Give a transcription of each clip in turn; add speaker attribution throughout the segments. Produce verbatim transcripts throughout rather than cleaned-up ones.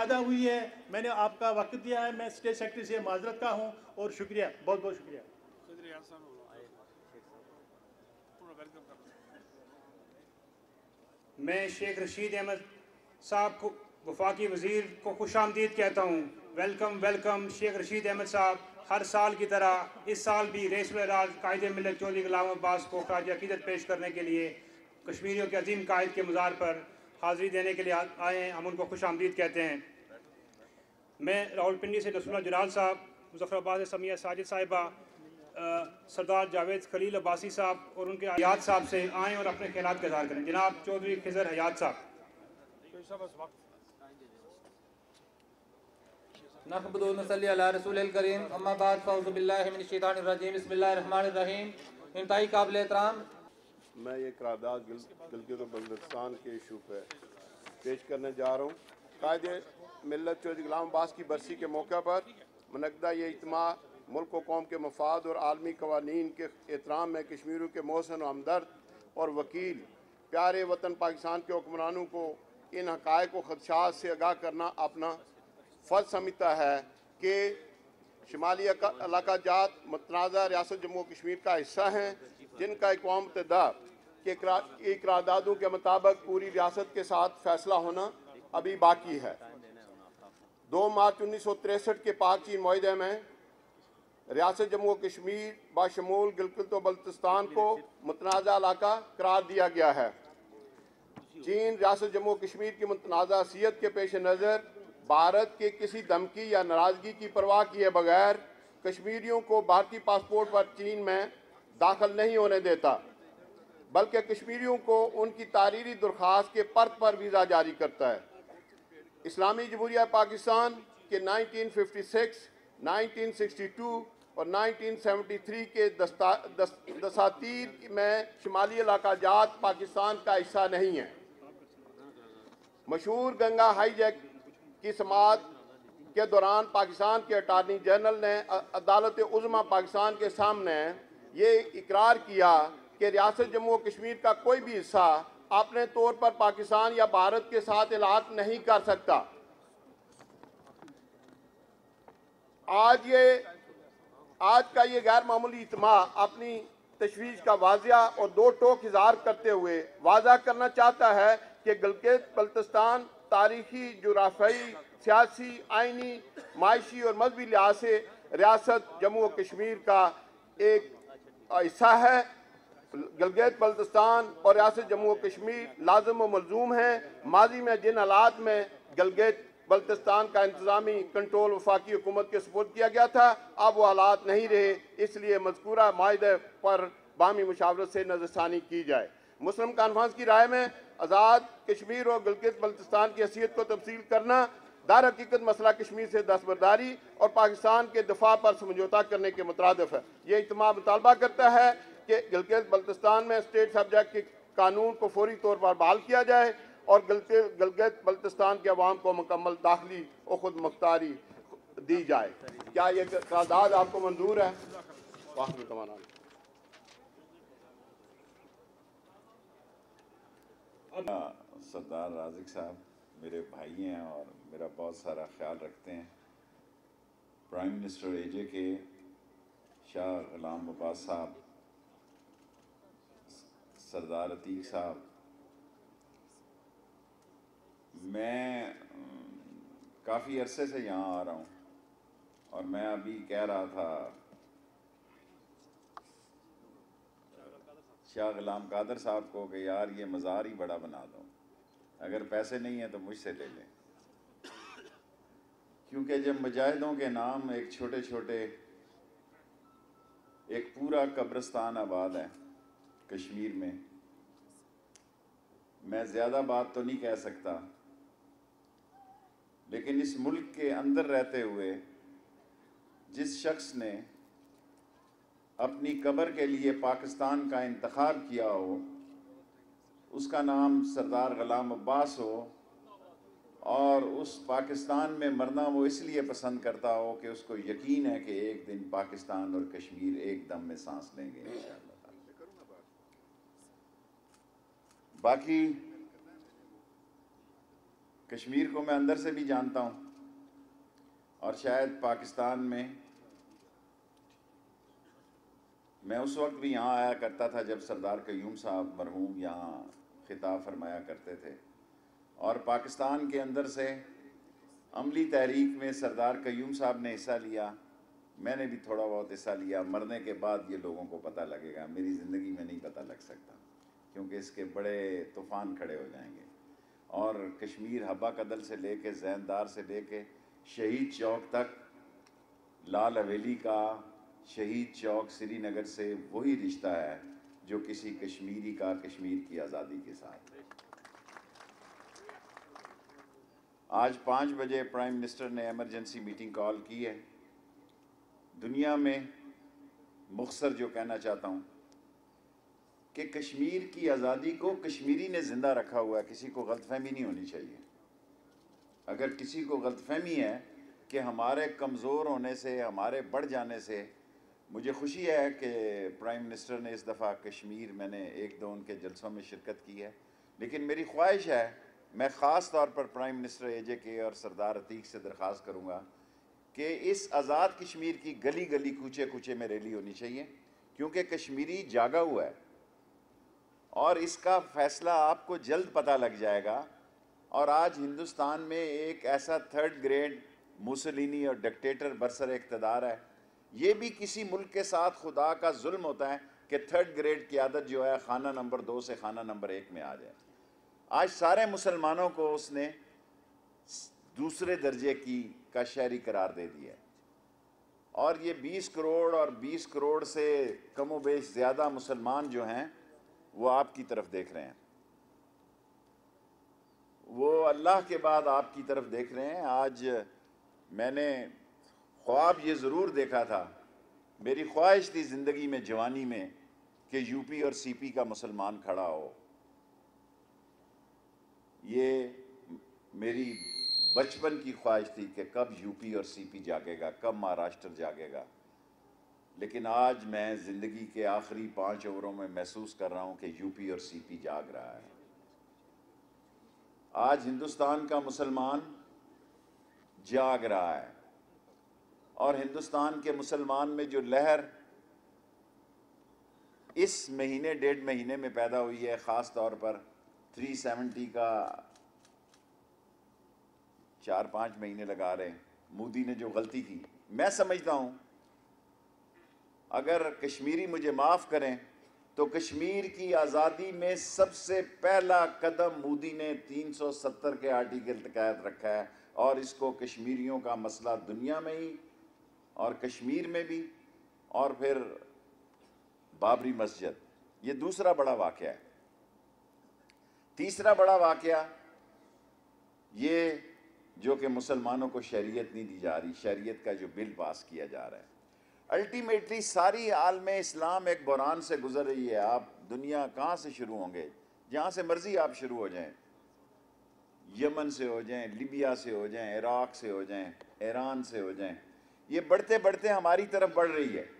Speaker 1: ज़्यादा हुई है, मैंने आपका वक्त दिया है। मैं स्टेट सेक्रेटरी से माजरत का हूँ और शुक्रिया, बहुत बहुत शुक्रिया।
Speaker 2: मैं शेख रशीद अहमद साहब को वफाकी वज़ीर को खुश आमदीद कहता हूँ। Welcome welcome Sheikh Rashid Ahmed sahab. हर साल की तरह इस साल भी रेसुल कायद मिलत चौधरी गुलाम अब्बास को खराज अकीदत पेश करने के लिए कश्मीरियों के अजीम कायद के मज़ार पर हाज़िरी देने के लिए आए हैं। हम उनको खुश आमदीद कहते हैं। मैं रावलपिंडी से नसरुल्लाह जलाल साहब, मुज़फ़्फ़राबाद से समिया साजिद साहिबा, सरदार जावेद खलील अब्बासी साहब और उनके हयात साहब से आएँ और अपने ख्यालात का इज़हार करें। जनाब चौधरी खिज़र हयात साहब।
Speaker 3: नहमदुहु व नसल्ली अला रसूलिल करीम, अम्मा बाद, फ़अऊज़ु बिल्लाहि मिनश शैतानिर रजीम, बिस्मिल्लाहिर रहमानिर रहीम। इंतहाई काबिल एहतराम
Speaker 4: मैं ये करारदाद गिलगित बल्तिस्तान के इशू पर पेश करने जा रहा हूँ। कायदे मिलत चौधरी गुलाम अब्बास की बरसी के मौके पर मुनक़दा ये इज्तिमा मुल्क व कौम के मफाद और आलमी क़वानीन के एहतराम में कश्मीरियों के मोहसिन व हमदर्द और वकील प्यारे वतन पाकिस्तान के हुक्मरानों को इन हक़ाइक़ व ख़दशात से आगाह करना अपना फ़र्ज़ समझता है कि शुमाली इलाका जात मुतनाज़ा रियासत जम्मू और कश्मीर का हिस्सा हैं, जिनका अक़वाम मुत्तहिदा के करारदादों के मुताबिक पूरी रियासत के साथ फ़ैसला होना अभी बाकी है। दो मार्च उन्नीस सौ तिरसठ के पाक चीन मुआहदे में रियासत जम्मू और कश्मीर बाशमूल गिलगित व बल्तिस्तान को मुतनाज़ा इलाका करार दिया गया है। चीन रियासत जम्मू और कश्मीर की मुतनाज़ा हैसियत के पेश नज़र भारत के किसी धमकी या नाराज़गी की परवाह किए बगैर कश्मीरियों को भारतीय पासपोर्ट पर चीन में दाखिल नहीं होने देता, बल्कि कश्मीरियों को उनकी तारीरी दरख्वास्त के पर्त पर वीज़ा जारी करता है। इस्लामी जमहूरिया पाकिस्तान के nineteen fifty six, nineteen sixty two और नाइनटीन सेवेंटी थ्री के दस्ता दस, दसातीर में शुमाली इलाका जात पाकिस्तान का हिस्सा नहीं है। मशहूर गंगा हाईजैक की समाअत के दौरान पाकिस्तान के अटार्नी जनरल ने अदालत उज़्मा पाकिस्तान के सामने ये इकरार किया कि रियासत जम्मू और कश्मीर का कोई भी हिस्सा अपने तौर पर पाकिस्तान या भारत के साथ इलाक़ नहीं कर सकता। आज ये आज का ये गैर मामूली इज्तिमा अपनी तशवीश का वाजिया और दो टोक इज़हार करते हुए वाज़ा करना चाहता है कि गिलगित बल्तिस्तान तारीखी, जुग़राफ़ियाई, सियासी, आइनी, माशी और मजहबी लिहाज से रियासत जम्मू और कश्मीर का एक हिस्सा है। गिलगित बल्तिस्तान और रियासत जम्मू और कश्मीर लाज़िम व मलज़ूम हैं। माजी में जिन हालात में गिलगित बल्तिस्तान का इंतज़ामी कंट्रोल वफाकी हुकूमत के सुपुर्द किया गया था, अब वो हालात नहीं रहे, इसलिए मज़कूरा माहिदे पर बामी मुशावरत से नज़रसानी की जाए। मुस्लिम कॉन्फ्रेंस की राय में आज़ाद कश्मीर और गिलगित बल्तिस्तान की हैसियत को तब्दील करना दार हकीकत मसला कश्मीर से दस्तबरदारी और पाकिस्तान के दफा पर समझौता करने के मुतरादिफ है। ये इज्तिमा मुतालबा करता है कि गिलगित बल्तिस्तान में स्टेट सब्जेक्ट के कानून को फौरी तौर पर बहाल किया जाए और गिलगित गिलगित बल्तिस्तान के अवाम को मुकम्मल दाखिली और खुद मुख्तारी दी जाए। क्या ये करारदाद आपको मंजूर है?
Speaker 5: सरदार राज़िक साहब मेरे भाई हैं और मेरा बहुत सारा ख्याल रखते हैं। प्राइम मिनिस्टर एजे के शाह गुलाम अब्बास साहब, सरदार अतीक साहब, मैं काफ़ी अरसे से यहाँ आ रहा हूँ और मैं अभी कह रहा था शाह गुलाम कादर साहब को कि यार ये मज़ार ही बड़ा बना दो, अगर पैसे नहीं हैं तो मुझसे ले लें, क्योंकि जब मुजाहिदों के नाम एक छोटे छोटे एक पूरा कब्रिस्तान आबाद है कश्मीर में। मैं ज़्यादा बात तो नहीं कह सकता, लेकिन इस मुल्क के अंदर रहते हुए जिस शख्स ने अपनी कब्र के लिए पाकिस्तान का इंतखाब किया हो, उसका नाम सरदार गुलाम अब्बास हो और उस पाकिस्तान में मरना वो इसलिए पसंद करता हो कि उसको यकीन है कि एक दिन पाकिस्तान और कश्मीर एक दम में सांस लेंगे इंशाअल्लाह। बाकी کشمیر کو میں اندر سے بھی جانتا ہوں، اور شاید پاکستان میں میں اس وقت بھی یہاں آیا کرتا تھا جب سردار قیوم صاحب مرحوم یہاں خطاب فرمایا کرتے تھے، اور پاکستان کے اندر سے عملی تحریک میں سردار قیوم صاحب نے حصہ لیا، میں نے بھی تھوڑا بہت حصہ لیا۔ مرنے کے بعد یہ لوگوں کو پتہ لگے گا، میری زندگی میں نہیں پتہ لگ سکتا، کیونکہ اس کے بڑے طوفان کھڑے ہو جائیں گے۔ اور کشمیر حبہ قدل سے لے کے زیندار سے لے کے شہید چوک تک، لال حویلی کا شہید چوک سری نگر سے وہی رشتہ ہے جو کسی کشمیری کا کشمیر کی آزادی کے ساتھ۔ آج پانچ بجے پرائم منسٹر نے ایمرجنسی میٹنگ کال کی ہے۔ دنیا میں مختصر جو کہنا چاہتا ہوں کہ کشمیر کی آزادی کو کشمیری نے زندہ رکھا ہوا ہے، کسی کو غلط فہمی نہیں ہونی چاہیے۔ اگر کسی کو غلط فہمی ہے کہ ہمارے کمزور ہونے سے، ہمارے بڑھ جانے سے، مجھے خوشی ہے کہ پرائم منسٹر نے اس دفعہ کشمیر، میں نے ایک دو ان کے جلسوں میں شرکت کی ہے، لیکن میری خواہش ہے، میں خاص طور پر پرائم منسٹر اے جے کے اور سردار عتیق سے درخواست کروں گا کہ اس آزاد کشمیر کی گلی گلی کوچے کوچے میں ریلی ہونی چاہیے، کیونکہ کشمیری جاگا ہوا ہے اور اس کا فیصلہ آپ کو جلد پتہ لگ جائے گا۔ اور آج ہندوستان میں ایک ایسا تھرڈ گریڈ موسولینی اور ڈکٹیٹر برسر اقتدار ہے۔ یہ بھی کسی ملک کے ساتھ خدا کا ظلم ہوتا ہے کہ تھرڈ گریڈ قیادت جو ہے خانہ نمبر دو سے خانہ نمبر ایک میں آ جائے۔ آج سارے مسلمانوں کو اس نے دوسرے درجے کی کا شہری قرار دے دیا ہے، اور یہ بیس کروڑ اور بیس کروڑ سے کم و بیش زیادہ مسلمان جو ہیں وہ آپ کی طرف دیکھ رہے ہیں، وہ اللہ کے بعد آپ کی طرف دیکھ رہے ہیں۔ آج میں نے خواب یہ ضرور دیکھا تھا، میری خواہش تھی زندگی میں، جوانی میں، کہ یو پی اور سی پی کا مسلمان کھڑا ہو۔ یہ میری بچپن کی خواہش تھی کہ کب یو پی اور سی پی جاگے گا، کب مہاراشٹر جاگے گا، لیکن آج میں زندگی کے آخری پانچ اووروں میں محسوس کر رہا ہوں کہ یو پی اور سی پی جاگ رہا ہے۔ آج ہندوستان کا مسلمان جاگ رہا ہے، اور ہندوستان کے مسلمان میں جو لہر اس مہینے ڈیڑھ مہینے میں پیدا ہوئی ہے، خاص طور پر تھری سیونٹی کا چار پانچ مہینے لگا رہے ہیں، مودی نے جو غلطی کی، میں سمجھتا ہوں اگر کشمیری مجھے معاف کریں تو کشمیر کی آزادی میں سب سے پہلا قدم مودی نے تین سو ستر کے آرٹیکل کے تحت رکھا ہے، اور اس کو کشمیریوں کا مسئلہ دنیا میں ہی اور کشمیر میں بھی، اور پھر بابری مسجد، یہ دوسرا بڑا واقعہ ہے۔ تیسرا بڑا واقعہ یہ جو کہ مسلمانوں کو شریعت نہیں دی جا رہی، شریعت کا جو بل پاس کیا جا رہا ہے۔ الٹیمیٹلی ساری عالم اسلام ایک بحران سے گزر رہی ہے۔ آپ دنیا کہاں سے شروع ہوں گے؟ جہاں سے مرضی آپ شروع ہو جائیں، یمن سے ہو جائیں، لیبیا سے ہو جائیں، عراق سے ہو جائیں، ایران سے ہو جائیں، یہ بڑھتے بڑھتے ہماری طرف بڑھ رہی ہے،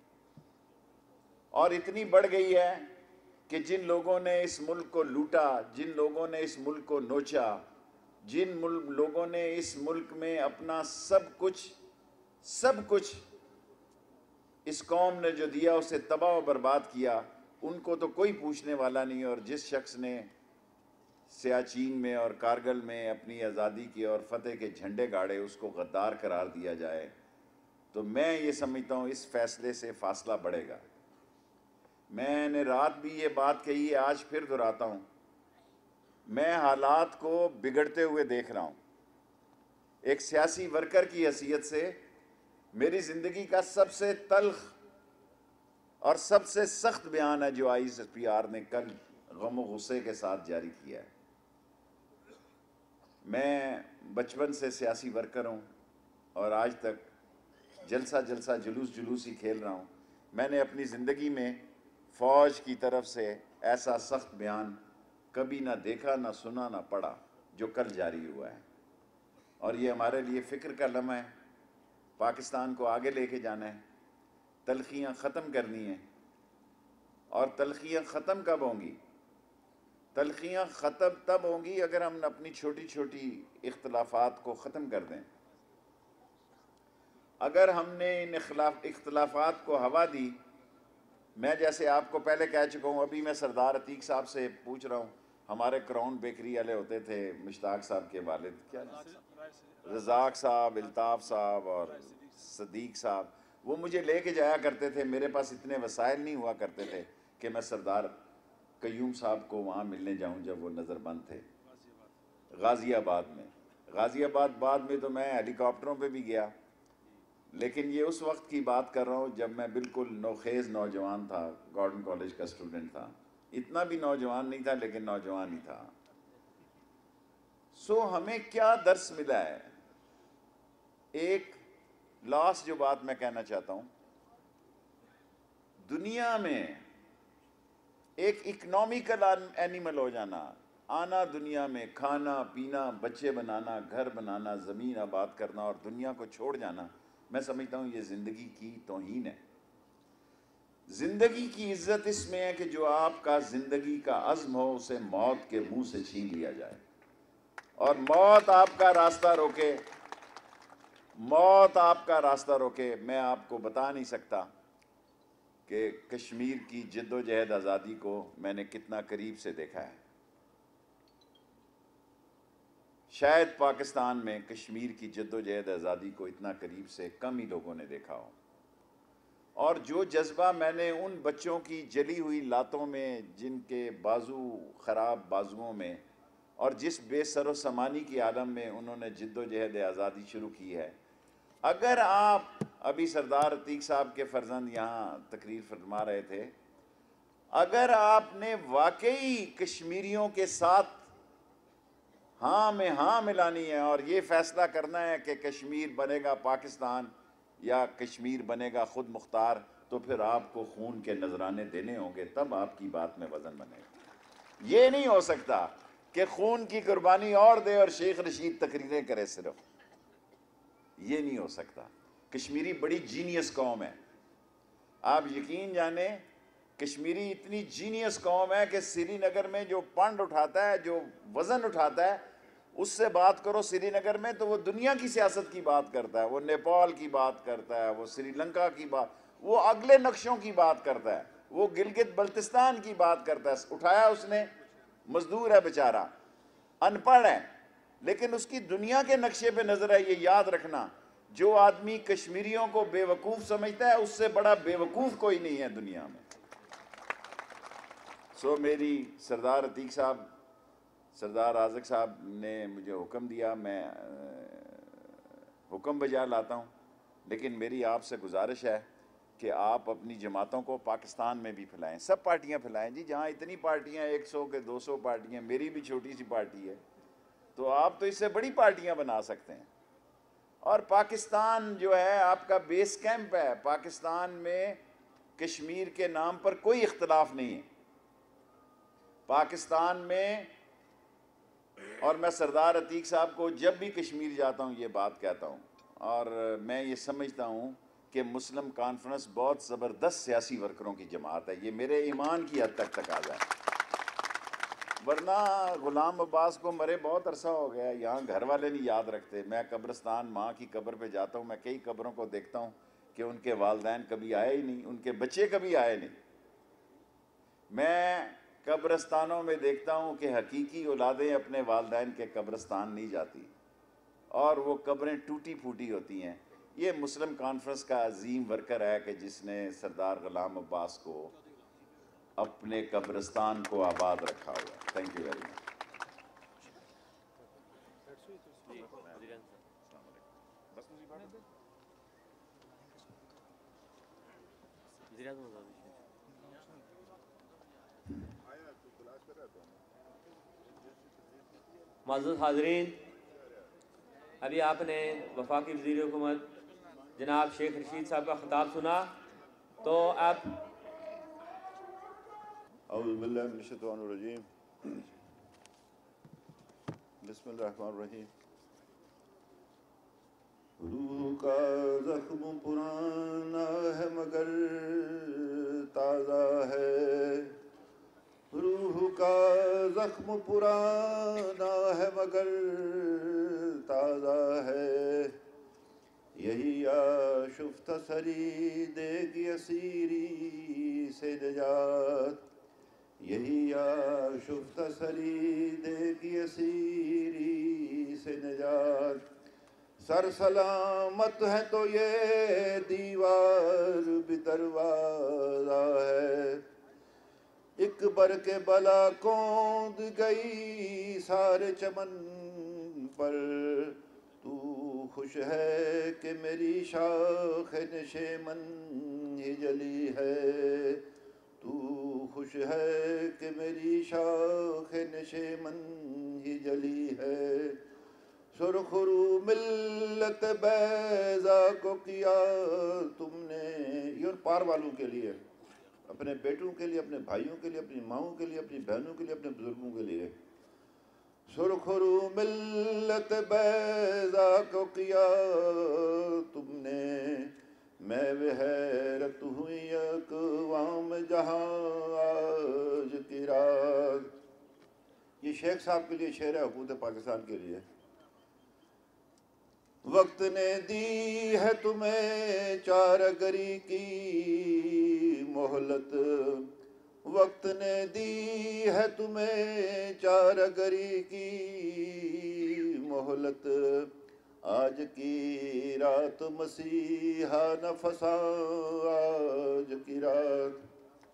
Speaker 5: اور اتنی بڑھ گئی ہے کہ جن لوگوں نے اس ملک کو لوٹا، جن لوگوں نے اس ملک کو نوچا، جن لوگوں نے اس ملک میں اپنا سب کچھ سب کچھ اس قوم نے جو دیا اسے تباہ و برباد کیا، ان کو تو کوئی پوچھنے والا نہیں۔ اور جس شخص نے سیاچین میں اور کارگل میں اپنی آزادی کے اور فتح کے جھنڈے گاڑے، اس کو غدار قرار دیا جائے، تو میں یہ سمجھتا ہوں اس فیصلے سے فاصلہ بڑھے گا۔ میں نے رات بھی یہ بات کہی ہے، آج پھر دہراتا ہوں، میں حالات کو بگڑتے ہوئے دیکھ رہا ہوں۔ ایک سیاسی ورکر کی حیثیت سے میری زندگی کا سب سے تلخ اور سب سے سخت بیان ہے جو آئی ایس پی آر نے کل غم و غصے کے ساتھ جاری کیا ہے۔ میں بچپن سے سیاسی ورکر ہوں اور آج تک جلسہ جلسہ جلوس جلوس ہی کھیل رہا ہوں۔ میں نے اپنی زندگی میں فوج کی طرف سے ایسا سخت بیان کبھی نہ دیکھا، نہ سنا، نہ پڑھا جو کل جاری ہوا ہے، اور یہ ہمارے لیے فکر کا لمحہ ہے۔ پاکستان کو آگے لے کے جانا ہے، تلخیاں ختم کرنی ہیں، اور تلخیاں ختم کب ہوں گی؟ تلخیاں ختم تب ہوں گی اگر ہم اپنی چھوٹی چھوٹی اختلافات کو ختم کر دیں. اگر ہم نے ان اختلافات کو ہوا دی، میں جیسے آپ کو پہلے کہہ چکا ہوں، ابھی میں سردار عتیق صاحب سے پوچھ رہا ہوں، ہمارے کراؤن بیکری والے ہوتے تھے مشتاق صاحب کے والد، کیا رزاق صاحب، الطاف صاحب اور صدیق صاحب، وہ مجھے لے کے جایا کرتے تھے. میرے پاس اتنے وسائل نہیں ہوا کرتے تھے کہ میں سردار قیوم صاحب کو وہاں ملنے جاؤں جب وہ نظر بند تھے غازی آباد میں. غازی آباد بعد میں تو میں ہیلی کاپٹروں پہ بھی گیا، لیکن یہ اس وقت کی بات کر رہا ہوں جب میں بالکل نوخیز نوجوان تھا، گارڈن کالج کا اسٹوڈنٹ تھا. اتنا بھی نوجوان نہیں تھا لیکن نوجوان ہی تھا. سو ہمیں کیا درس ملا ہے؟ ایک لاسٹ جو بات میں کہنا چاہتا ہوں، دنیا میں ایک اکنامیکل اینیمل ہو جانا، آنا دنیا میں کھانا پینا، بچے بنانا، گھر بنانا، زمین آباد کرنا اور دنیا کو چھوڑ جانا، میں سمجھتا ہوں یہ زندگی کی توہین ہے. زندگی کی عزت اس میں ہے کہ جو آپ کا زندگی کا عزم ہو اسے موت کے منہ سے چھین لیا جائے، اور موت آپ کا راستہ روکے، موت آپ کا راستہ روکے. میں آپ کو بتا نہیں سکتا کہ کشمیر کی جد و جہد آزادی کو میں نے کتنا قریب سے دیکھا ہے. شاید پاکستان میں کشمیر کی جد و جہد آزادی کو اتنا قریب سے کم ہی لوگوں نے دیکھا ہو. اور جو جذبہ میں نے ان بچوں کی جلی ہوئی لاتوں میں، جن کے بازو خراب بازوؤں میں، اور جس بے سر و سامانی کی عالم میں انہوں نے جد و جہد آزادی شروع کی ہے، اگر آپ ابھی سردار عتیق صاحب کے فرزند یہاں تقریر فرما رہے تھے، اگر آپ نے واقعی کشمیریوں کے ساتھ ہاں میں ہاں ملانی ہے اور یہ فیصلہ کرنا ہے کہ کشمیر بنے گا پاکستان یا کشمیر بنے گا خود مختار، تو پھر آپ کو خون کے نذرانے دینے ہوں گے، تب آپ کی بات میں وزن بنے گا. یہ نہیں ہو سکتا کہ خون کی قربانی اور دے اور شیخ رشید تقریریں کرے صرف. یہ نہیں ہو سکتا. کشمیری بڑی جینیس قوم ہے. آپ یقین جانیں کشمیری اتنی جینیس قوم ہے کہ سری نگر میں جو پنڈ اٹھاتا ہے، جو وزن اٹھاتا ہے، اس سے بات کرو سری نگر میں تو وہ دنیا کی سیاست کی بات کرتا ہے، وہ نیپال کی بات کرتا ہے، وہ سری لنکا کی بات، وہ اگلے نقشوں کی بات کرتا ہے، وہ گلگت بلتستان کی بات کرتا ہے. اٹھایا اس نے، مزدور ہے بیچارہ، ان پڑھ ہے، لیکن اس کی دنیا کے نقشے پہ نظر ہے. یہ یاد رکھنا، جو آدمی کشمیریوں کو بے وقوف سمجھتا ہے اس سے بڑا بے وقوف کوئی نہیں ہے دنیا میں. سو میری سردار عتیق صاحب، سردار آزق صاحب نے مجھے حکم دیا، میں حکم بجا لاتا ہوں، لیکن میری آپ سے گزارش ہے کہ آپ اپنی جماعتوں کو پاکستان میں بھی پھیلائیں، سب پارٹیاں پھیلائیں. جی جہاں اتنی پارٹیاں، ایک سو کے دو سو پارٹیاں، میری بھی چھوٹی سی پارٹی ہے، تو آپ تو اس سے بڑی پارٹیاں بنا سکتے ہیں. اور پاکستان جو ہے آپ کا بیس کیمپ ہے. پاکستان میں کشمیر کے نام پر کوئی اختلاف نہیں ہے. پاکستان میں، اور میں سردار عتیق صاحب کو جب بھی کشمیر جاتا ہوں یہ بات کہتا ہوں، اور میں یہ سمجھتا ہوں کہ مسلم کانفرنس بہت زبردست سیاسی ورکروں کی جماعت ہے. یہ میرے ایمان کی حد تک تقاضا ہے. ورنہ غلام عباس کو مرے بہت عرصہ ہو گیا، یہاں گھر والے نہیں یاد رکھتے. میں قبرستان ماں کی قبر پہ جاتا ہوں، میں کئی قبروں کو دیکھتا ہوں کہ ان کے والدین کبھی آئے ہی نہیں، ان کے بچے کبھی آئے نہیں. میں قبرستانوں میں دیکھتا ہوں کہ حقیقی اولادیں اپنے والدین کے قبرستان نہیں جاتی، اور وہ قبریں ٹوٹی پھوٹی ہوتی ہیں. یہ مسلم کانفرنس کا عظیم ورکر ہے کہ جس نے سردار غلام عباس کو اپنے قبرستان کو آباد رکھا ہوا. Thank you very much.
Speaker 6: معزز حاضرین، ابھی آپ نے وفاقی وزیر حکومت جناب شیخ رشید صاحب کا خطاب سنا، تو آپ
Speaker 4: اعوذ باللہ من الشیطان الرجیم، بسم اللہ الرحمن الرحیم. روح کا زخم پرانا ہے مگر تازہ ہے، روح کا
Speaker 5: زخم پرانا ہے مگر تازہ ہے، یہی آشفت سری دے گی اسیری سے نجات، یہی آشفت سری دے گی اسیری سے نجات۔ سر سلامت ہے تو یہ دیوار بھی دروازہ ہے، ایک بر کے بلا کوند گئی سارے چمن پر، تو خوش ہے کہ میری شاخ نشیمن ہی جلی ہے، تو خوش ہے کہ میری شاخ نشیمن ہی جلی ہے۔ سرخ رو ملت بیضا کو کیا تم نے، یہ اور پار والوں کے لیے، اپنے بیٹوں کے لیے، اپنے بھائیوں کے لیے، اپنی ماؤں کے لیے، اپنی بہنوں کے لیے، اپنے بزرگوں کے لیے۔ سرخ رو ملت بیضا کو کیا تم نے، میں حیرت ہوئی اقوام جہاں آج کی رات۔ یہ شیخ صاحب کے لیے شعر ہے، حکومت پاکستان کے لیے۔ وقت نے دی ہے تمہیں چارگری کی مہلت، وقت نے دی ہے تمہیں چارگری کی مہلت، آج کی رات مسیحا نفسا آج کی رات۔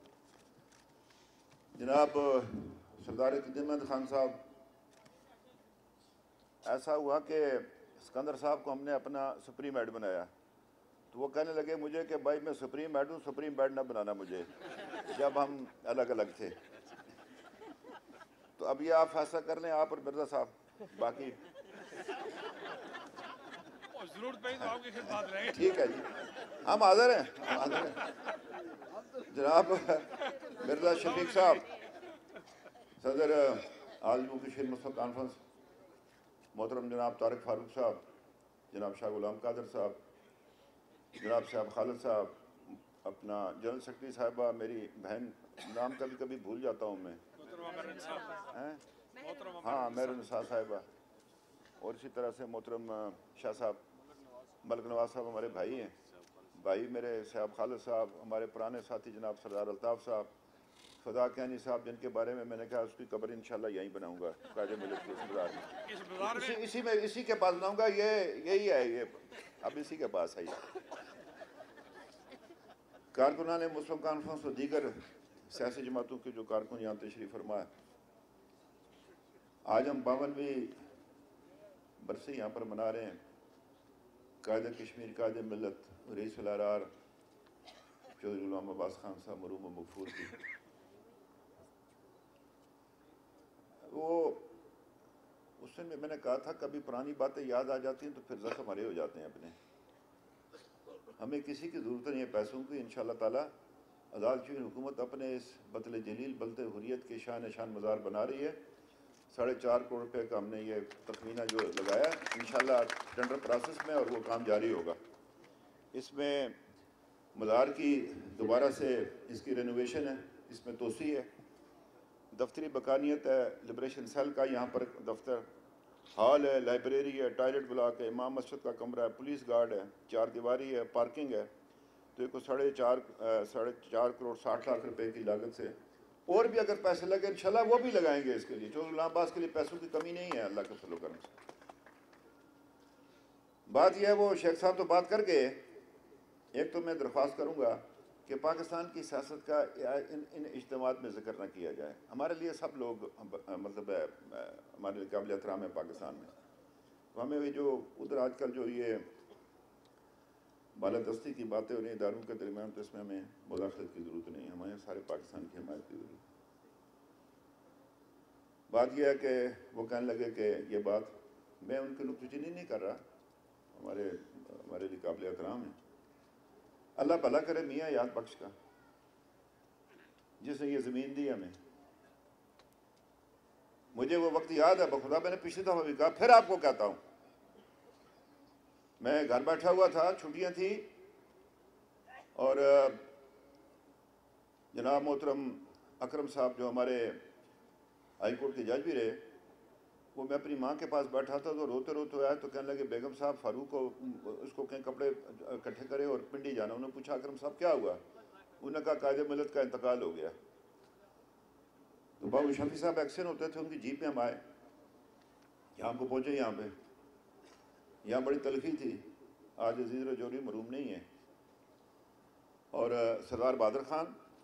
Speaker 5: جناب سردار احمد خان صاحب، ایسا ہوا کہ سکندر صاحب کو ہم نے اپنا سپریم ایڈ بنایا، تو وہ کہنے لگے مجھے کہ بھائی میں سپریم ایڈ ہوں، سپریم ایڈ نہ بنانا مجھے، جب ہم الگ الگ تھے۔ تو اب یہ آپ فیصلہ کر لیں، آپ اور مرزا صاحب، باقی
Speaker 7: ضرورت پہ تو آپ کی خدمات رہیں۔
Speaker 5: ٹھیک ہے جی، ہم حاضر ہیں، ہم حاضر ہیں۔ جناب مرزا شفیق صاحب، صدر آل جموں کشمیر مسلم کانفرنس، محترم جناب طارق فاروق صاحب، جناب شاہ غلام قادر صاحب، جناب صاحب خالد صاحب، اپنا جنرل سیکرٹری صاحبہ، میری بہن، نام کبھی کبھی بھول جاتا ہوں میں، ہاں مہر النساء صاحبہ، اور اسی طرح سے محترم شاہ صاحب ملک نواز صاحب ہمارے بھائی ہیں، بھائی میرے صاحب خالد صاحب، ہمارے پرانے ساتھی جناب سردار الطاف صاحب، فدا کینی صاحب، جن کے بارے میں میں نے کہا اس کی قبر انشاءاللہ یہیں بناؤں گا قائد ملت کے بازار میں، اسی اسی میں اسی کے پاس بناؤں گا، یہ یہی ہے، یہ اب اسی کے پاس ہے۔ کارکنان مسلم کانفرنس اور دیگر سیاسی جماعتوں کے جو کارکن یہاں تشریف فرما ہے، آج ہم باونویں برسی یہاں پر منا رہے ہیں قائد کشمیر، قائد ملت، رئیس الارار چودھری غلام عباس خان صاحب مرحوم و مغفور کی۔ وہ اس دن میں میں نے کہا تھا کبھی پرانی باتیں یاد آ جاتی ہیں تو پھر زخم ہرے ہو جاتے ہیں اپنے، ہمیں کسی کی ضرورت نہیں ہے پیسوں کی، انشاءاللہ تعالیٰ آزاد کشمیر حکومت اپنے اس بطل جلیل بلد حریت کے شان نشان مزار بنا رہی ہے۔ ساڑھے چار کروڑ روپے کا ہم نے یہ تخمینہ جو لگایا انشاءاللہ ٹینڈر پروسیس میں، اور وہ کام جاری ہوگا۔ اس میں مزار کی دوبارہ سے اس کی رینوویشن ہے، اس میں توسیع ہے، دفتری بکانیت ہے، لبریشن سیل کا یہاں پر دفتر، ہال ہے، لائبریری ہے، ٹوائلٹ بلاک ہے، امام مسجد کا کمرہ ہے، پولیس گارڈ ہے، چار دیواری ہے، پارکنگ ہے۔ تو ایک ساڑھے چار ساڑھے چار کروڑ ساٹھ لاکھ روپے کی لاگت سے، اور بھی اگر پیسے لگے انشاءاللہ وہ بھی لگائیں گے اس کے لیے۔ چودھری غلام عباس کے لیے پیسوں کی کمی نہیں ہے، اللہ کے فضل و کرم سے۔ بات یہ ہے، وہ شیخ صاحب تو بات کر گئے، ایک تو میں درخواست کروں گا کہ پاکستان کی سیاست کا ان ان اجتماعات میں ذکر نہ کیا جائے۔ ہمارے لیے سب لوگ مطلب ہے، ہمارے لیے قابل احترام ہے پاکستان میں، تو ہمیں بھی جو ادھر آج کل جو یہ بالادستی کی باتیں ہو رہی ہیں اداروں کے درمیان، تو اس میں ہمیں مداخلت کی ضرورت نہیں ہے، ہمیں سارے پاکستان کی حمایت کی ضرورت ہے۔ بات یہ ہے کہ وہ کہنے لگے کہ یہ بات، میں ان کی نکتہ چینی نہیں کر رہا، ہمارے ہمارے لیے قابل احترام ہیں۔ اللہ بھلا کرے میاں یاد بخش کا، جس نے یہ زمین دی ہمیں۔ مجھے وہ وقت یاد ہے بخدا، میں نے پچھلی دفعہ بھی کہا، پھر آپ کو کہتا ہوں، میں گھر بیٹھا ہوا تھا، چھٹیاں تھیں، اور جناب محترم اکرم صاحب جو ہمارے ہائی کورٹ کے جج بھی رہے. وہ میں اپنی ماں کے پاس بیٹھا تھا تو روتے روتے آیا تو کہنے لگے بیگم صاحب فاروق کو اس کو کہیں کپڑے اکٹھے کرے اور پنڈی جانا. انہوں نے پوچھا اکرم صاحب کیا ہوا؟ انہوں نے کہا قائد ملت کا انتقال ہو گیا. تو بابو شفیع صاحب ایکسن ہوتے تھے, ان کی جیپ میں ہم آئے, یہاں کو پہنچے. یہاں پہ یہاں بڑی تلخی تھی. آج عزیز رجوری مروم نہیں ہے. اور سردار بہادر خان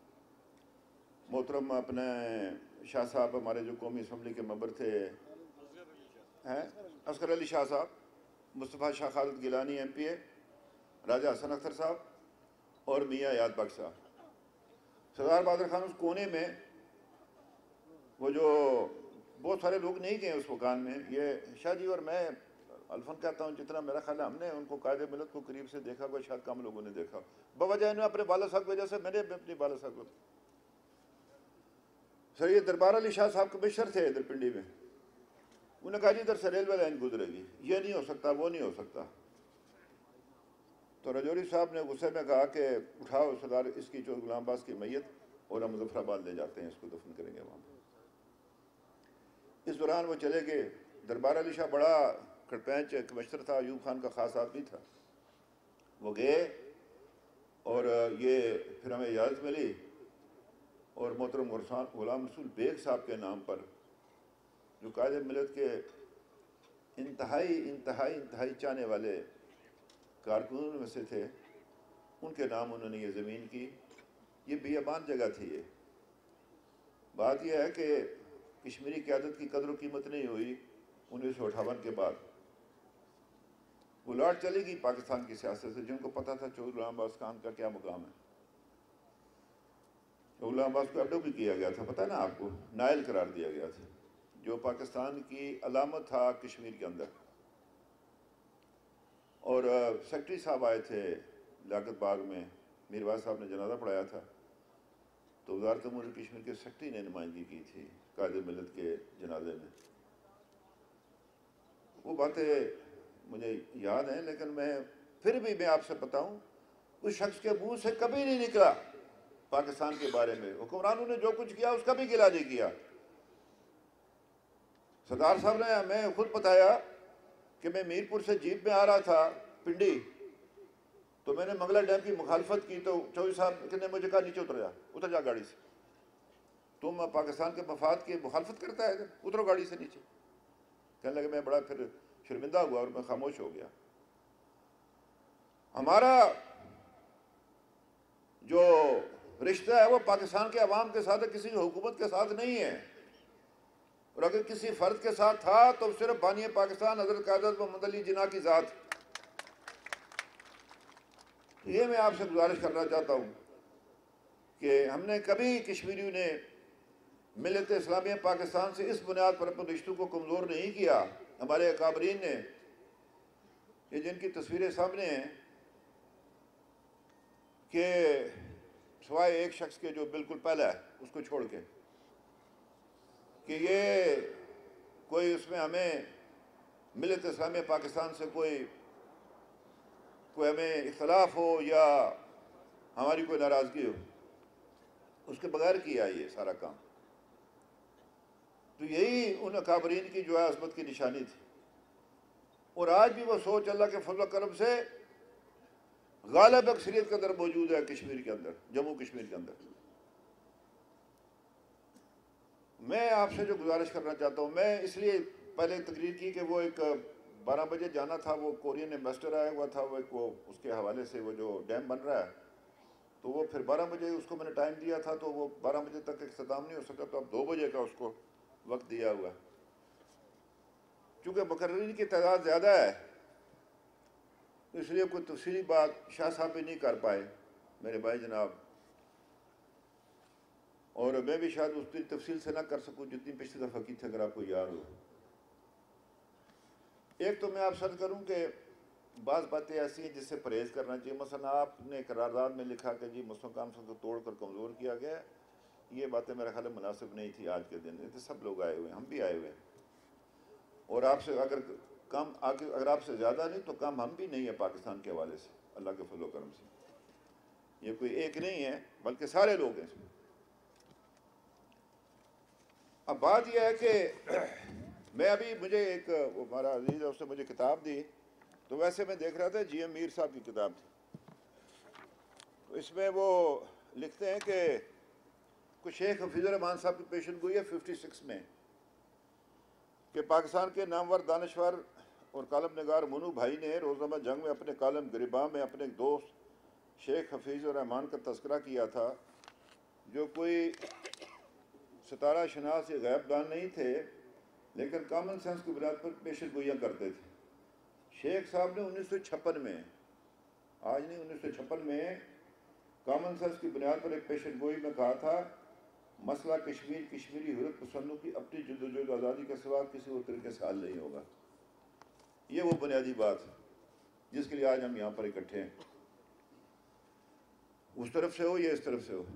Speaker 5: محترم اپنے شاہ صاحب ہمارے جو قومی اسمبلی کے ممبر تھے ہیں Asghar Ali Shah sahab, Mustafa Shah Khalid Gilani M P A, Raja Hassan Akhtar sahab اور میاں یاد بخش صاحب. سردار بہادر خان اس کونے میں, وہ جو بہت سارے لوگ نہیں گئے اس مکان میں. یہ شاہ جی اور میں الفن کہتا ہوں, جتنا میرا خیال ہے ہم نے ان کو قائد ملت کو قریب سے دیکھا کوئی شاید کم لوگوں نے دیکھا, بوجہ انہوں نے اپنے والد صاحب کی وجہ سے, میں نے اپنی والد صاحب کو. سر یہ دربار علی شاہ صاحب کمشنر تھے ادھر پنڈی میں. انہوں نے کہا جی ادھر سے ریلوے لائن گزرے گی, یہ نہیں ہو سکتا, وہ نہیں ہو سکتا. تو رجوری صاحب نے غصے میں کہا کہ اٹھاؤ سردار اس کی جو غلام عباس کی میت, اور ہم مظفر آباد لے جاتے ہیں, اس کو دفن کریں گے وہاں پہ. اس دوران وہ چلے گئے. دربار علی شاہ بڑا کھڑپینچ کمشنر تھا, ایوب خان کا خاص آدمی تھا. وہ گئے اور یہ پھر ہمیں اجازت ملی, اور محترم غلام رسول بیگ صاحب کے نام پر, جو قائد ملت کے انتہائی انتہائی انتہائی چاہنے والے کارکنوں میں سے تھے, ان کے نام انہوں نے یہ زمین کی. یہ بیابان جگہ تھی. یہ بات یہ ہے کہ کشمیری قیادت کی قدر و قیمت نہیں ہوئی انیس سو اٹھاون کے بعد. وہ لاٹ چلے گی پاکستان کی سیاست سے, جن کو پتہ تھا چودھری غلام عباس خان کا کیا مقام ہے. غلام عباس کو اڈو بھی کیا گیا تھا, پتہ ہے نا آپ کو, نائل قرار دیا گیا تھا, جو پاکستان کی علامت تھا کشمیر کے اندر. اور سیکٹری صاحب آئے تھے لیاقت باغ میں, میرواز صاحب نے جنازہ پڑھایا تھا, تو وزارت امور کشمیر کے سیکٹری نے نمائندگی کی تھی قائد ملت کے جنازے میں. وہ باتیں مجھے یاد ہیں, لیکن میں پھر بھی میں آپ سے بتاؤں, اس شخص کے منہ سے کبھی نہیں نکلا پاکستان کے بارے میں. حکمرانوں نے جو کچھ کیا اس کا بھی گلہ نہیں کیا. سردار صاحب نے ہمیں خود بتایا کہ میں میرپور سے جیپ میں آ رہا تھا پنڈی, تو میں نے منگلا ڈیم کی مخالفت کی, تو چودھری صاحب نے مجھے کہا نیچے اتر جا, اتر جا گاڑی سے, تم پاکستان کے مفاد کی مخالفت کرتا ہے, اترو گاڑی سے نیچے. کہنے لگے, میں بڑا پھر شرمندہ ہوا اور میں خاموش ہو گیا. ہمارا جو رشتہ ہے وہ پاکستان کے عوام کے ساتھ ہے, کسی حکومت کے ساتھ نہیں ہے. اور اگر کسی فرد کے ساتھ تھا تو صرف بانی پاکستان حضرت قائد محمد علی جناح کی ذات. یہ میں آپ سے گزارش کرنا چاہتا ہوں کہ ہم نے کبھی کشمیریوں نے ملت اسلامیہ پاکستان سے اس بنیاد پر اپنے رشتوں کو کمزور نہیں کیا. ہمارے اکابرین نے, یہ جن کی تصویریں سامنے ہیں, کہ سوائے ایک شخص کے جو بالکل پہلا ہے اس کو چھوڑ کے, کہ یہ کوئی اس میں ہمیں ملت اسلامیہ پاکستان سے کوئی کوئی ہمیں اختلاف ہو یا ہماری کوئی ناراضگی ہو, اس کے بغیر کیا یہ سارا کام. تو یہی ان اکابرین کی جو ہے عظمت کی نشانی تھی. اور آج بھی وہ سوچ اللہ کے فضل و کرم سے غالب اکثریت کے اندر موجود ہے کشمیر کے اندر, جموں کشمیر کے اندر. میں آپ سے جو گزارش کرنا چاہتا ہوں, میں اس لیے پہلے تقریر کی کہ وہ ایک بارہ بجے جانا تھا, وہ کورین انویسٹر آیا ہوا تھا, وہ ایک وہ اس کے حوالے سے وہ جو ڈیم بن رہا ہے, تو وہ پھر بارہ بجے اس کو میں نے ٹائم دیا تھا, تو وہ بارہ بجے تک اختتام نہیں ہو سکا, تو اب دو بجے کا اس کو وقت دیا ہوا ہے. چونکہ مقررین کی تعداد زیادہ ہے اس لیے کوئی تفصیلی بات شاہ صاحب بھی نہیں کر پائے, میرے بھائی جناب, اور میں بھی شاید اتنی تفصیل سے نہ کر سکوں جتنی پچھلی دفعہ کی تھی, اگر آپ کو یاد ہو. ایک تو میں آپ سے عرض کروں کہ بعض باتیں ایسی ہیں جس سے پرہیز کرنا چاہیے. مثلا آپ نے قرارداد میں لکھا کہ جی مسلم کانفرنس کو توڑ کر کمزور کیا گیا, یہ باتیں میرا خیال مناسب نہیں تھی. آج کے دن میں سب لوگ آئے ہوئے ہیں, ہم بھی آئے ہوئے ہیں, اور آپ سے اگر کم آگے اگر آپ سے زیادہ نہیں تو کم ہم بھی نہیں ہیں پاکستان کے حوالے سے, اللہ کے فضل و کرم سے. یہ کوئی ایک نہیں ہے بلکہ سارے لوگ ہیں. اب بات یہ ہے کہ میں ابھی مجھے ایک ہمارا عزیز ہے اس نے مجھے کتاب دی، تو ویسے میں دیکھ رہا تھا جی ایم میر صاحب کی کتاب تھی، تو اس میں وہ لکھتے ہیں کہ کچھ شیخ حفیظ الرحمان صاحب کی پیشن گوئی ہے ففٹی سکس میں کہ پاکستان کے نامور دانشور اور کالم نگار منو بھائی نے روزنامہ جنگ میں اپنے کالم گریباں میں اپنے دوست شیخ حفیظ الرحمان کا تذکرہ کیا تھا، جو کوئی ستارہ شناس یا غیب دان نہیں تھے لیکن کامن سینس کی بنیاد پر پیشن گوئیاں کرتے تھے۔ شیخ صاحب نے انیس سو چھپن میں، آج نہیں، انیس سو چھپن میں کامن سینس کی بنیاد پر ایک پیشن گوئی میں کہا تھا مسئلہ کشمیر کشمیری حریت پسندوں کی اپنی جدوجہد آزادی کے سوا کسی اور طریقے سے حل نہیں ہوگا۔ یہ وہ بنیادی بات جس کے لیے آج ہم یہاں پر اکٹھے ہیں، اس طرف سے ہو یا اس طرف سے ہو۔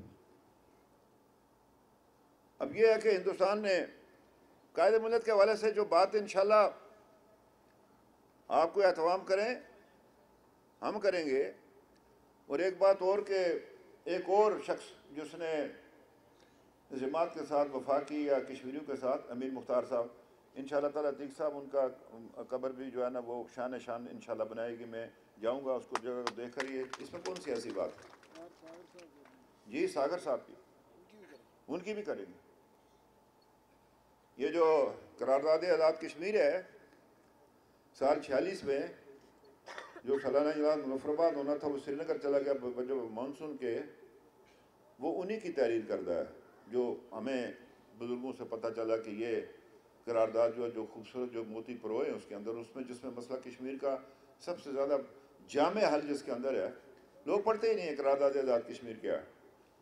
Speaker 5: اب یہ ہے کہ ہندوستان نے قائد ملت کے حوالے سے جو بات انشاءاللہ آپ کو اہتمام کریں ہم کریں گے، اور ایک بات اور کہ ایک اور شخص جس نے جماعت کے ساتھ وفاقی یا کشمیریوں کے ساتھ امیر مختار صاحب، انشاءاللہ تعالیٰ عتیق صاحب ان کا قبر بھی جو ہے نا وہ شان شان انشاءاللہ بنائے گی، میں جاؤں گا اس کو جگہ کو دیکھ کر، یہ اس میں کون سی ایسی بات ہے؟ جی ساگر صاحب کی، ان کی بھی کریں گے۔ یہ جو قرارداد آزاد کشمیر ہے سال چھیالیس میں جو سالانہ اجلاس مظفر آباد ہونا تھا، وہ سری نگر چلا گیا جو مانسون کے، وہ انہی کی تحریر کردہ ہے، جو ہمیں بزرگوں سے پتہ چلا کہ یہ قرارداد جو ہے جو خوبصورت جو موتی پروئے ہیں اس کے اندر، اس میں جس میں مسئلہ کشمیر کا سب سے زیادہ جامع حل جس کے اندر ہے، لوگ پڑھتے ہی نہیں ہیں قرارداد آزاد کشمیر کیا ہے،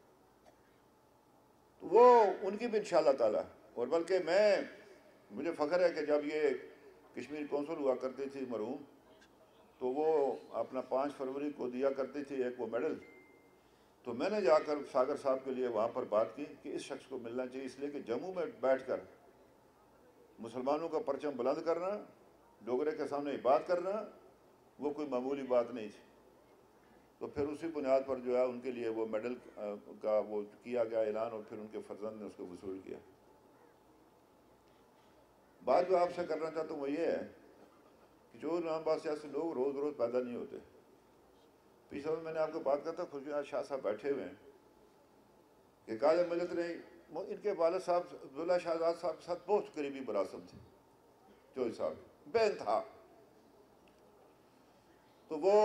Speaker 5: تو وہ ان کی بھی انشاءاللہ تعالیٰ، اور بلکہ میں مجھے فخر ہے کہ جب یہ کشمیر کونسل ہوا کرتی تھی مرحوم، تو وہ اپنا پانچ فروری کو دیا کرتی تھی ایک وہ میڈل، تو میں نے جا کر ساگر صاحب کے لیے وہاں پر بات کی کہ اس شخص کو ملنا چاہیے، اس لیے کہ جموں میں بیٹھ کر مسلمانوں کا پرچم بلند کرنا، ڈوگرے کے سامنے بات کرنا، وہ کوئی معمولی بات نہیں تھی۔ تو پھر اسی بنیاد پر جو ہے ان کے لیے وہ میڈل کا وہ کیا گیا اعلان، اور پھر ان کے فرزند نے اس کو وصول کیا۔ بات جو آپ سے کرنا چاہتا ہوں وہ یہ ہے کہ جو نام باز سیاسی لوگ روز روز پیدا نہیں ہوتے۔ پیچھے میں نے آپ کو بات کہا تھا خوشیاں شاہ صاحب بیٹھے ہوئے ہیں کہ قائد ملت نے ان کے والد صاحب عبداللہ شہزاد صاحب کے ساتھ بہت قریبی ملازم تھے، جوئی صاحب بے انتہا، تو وہ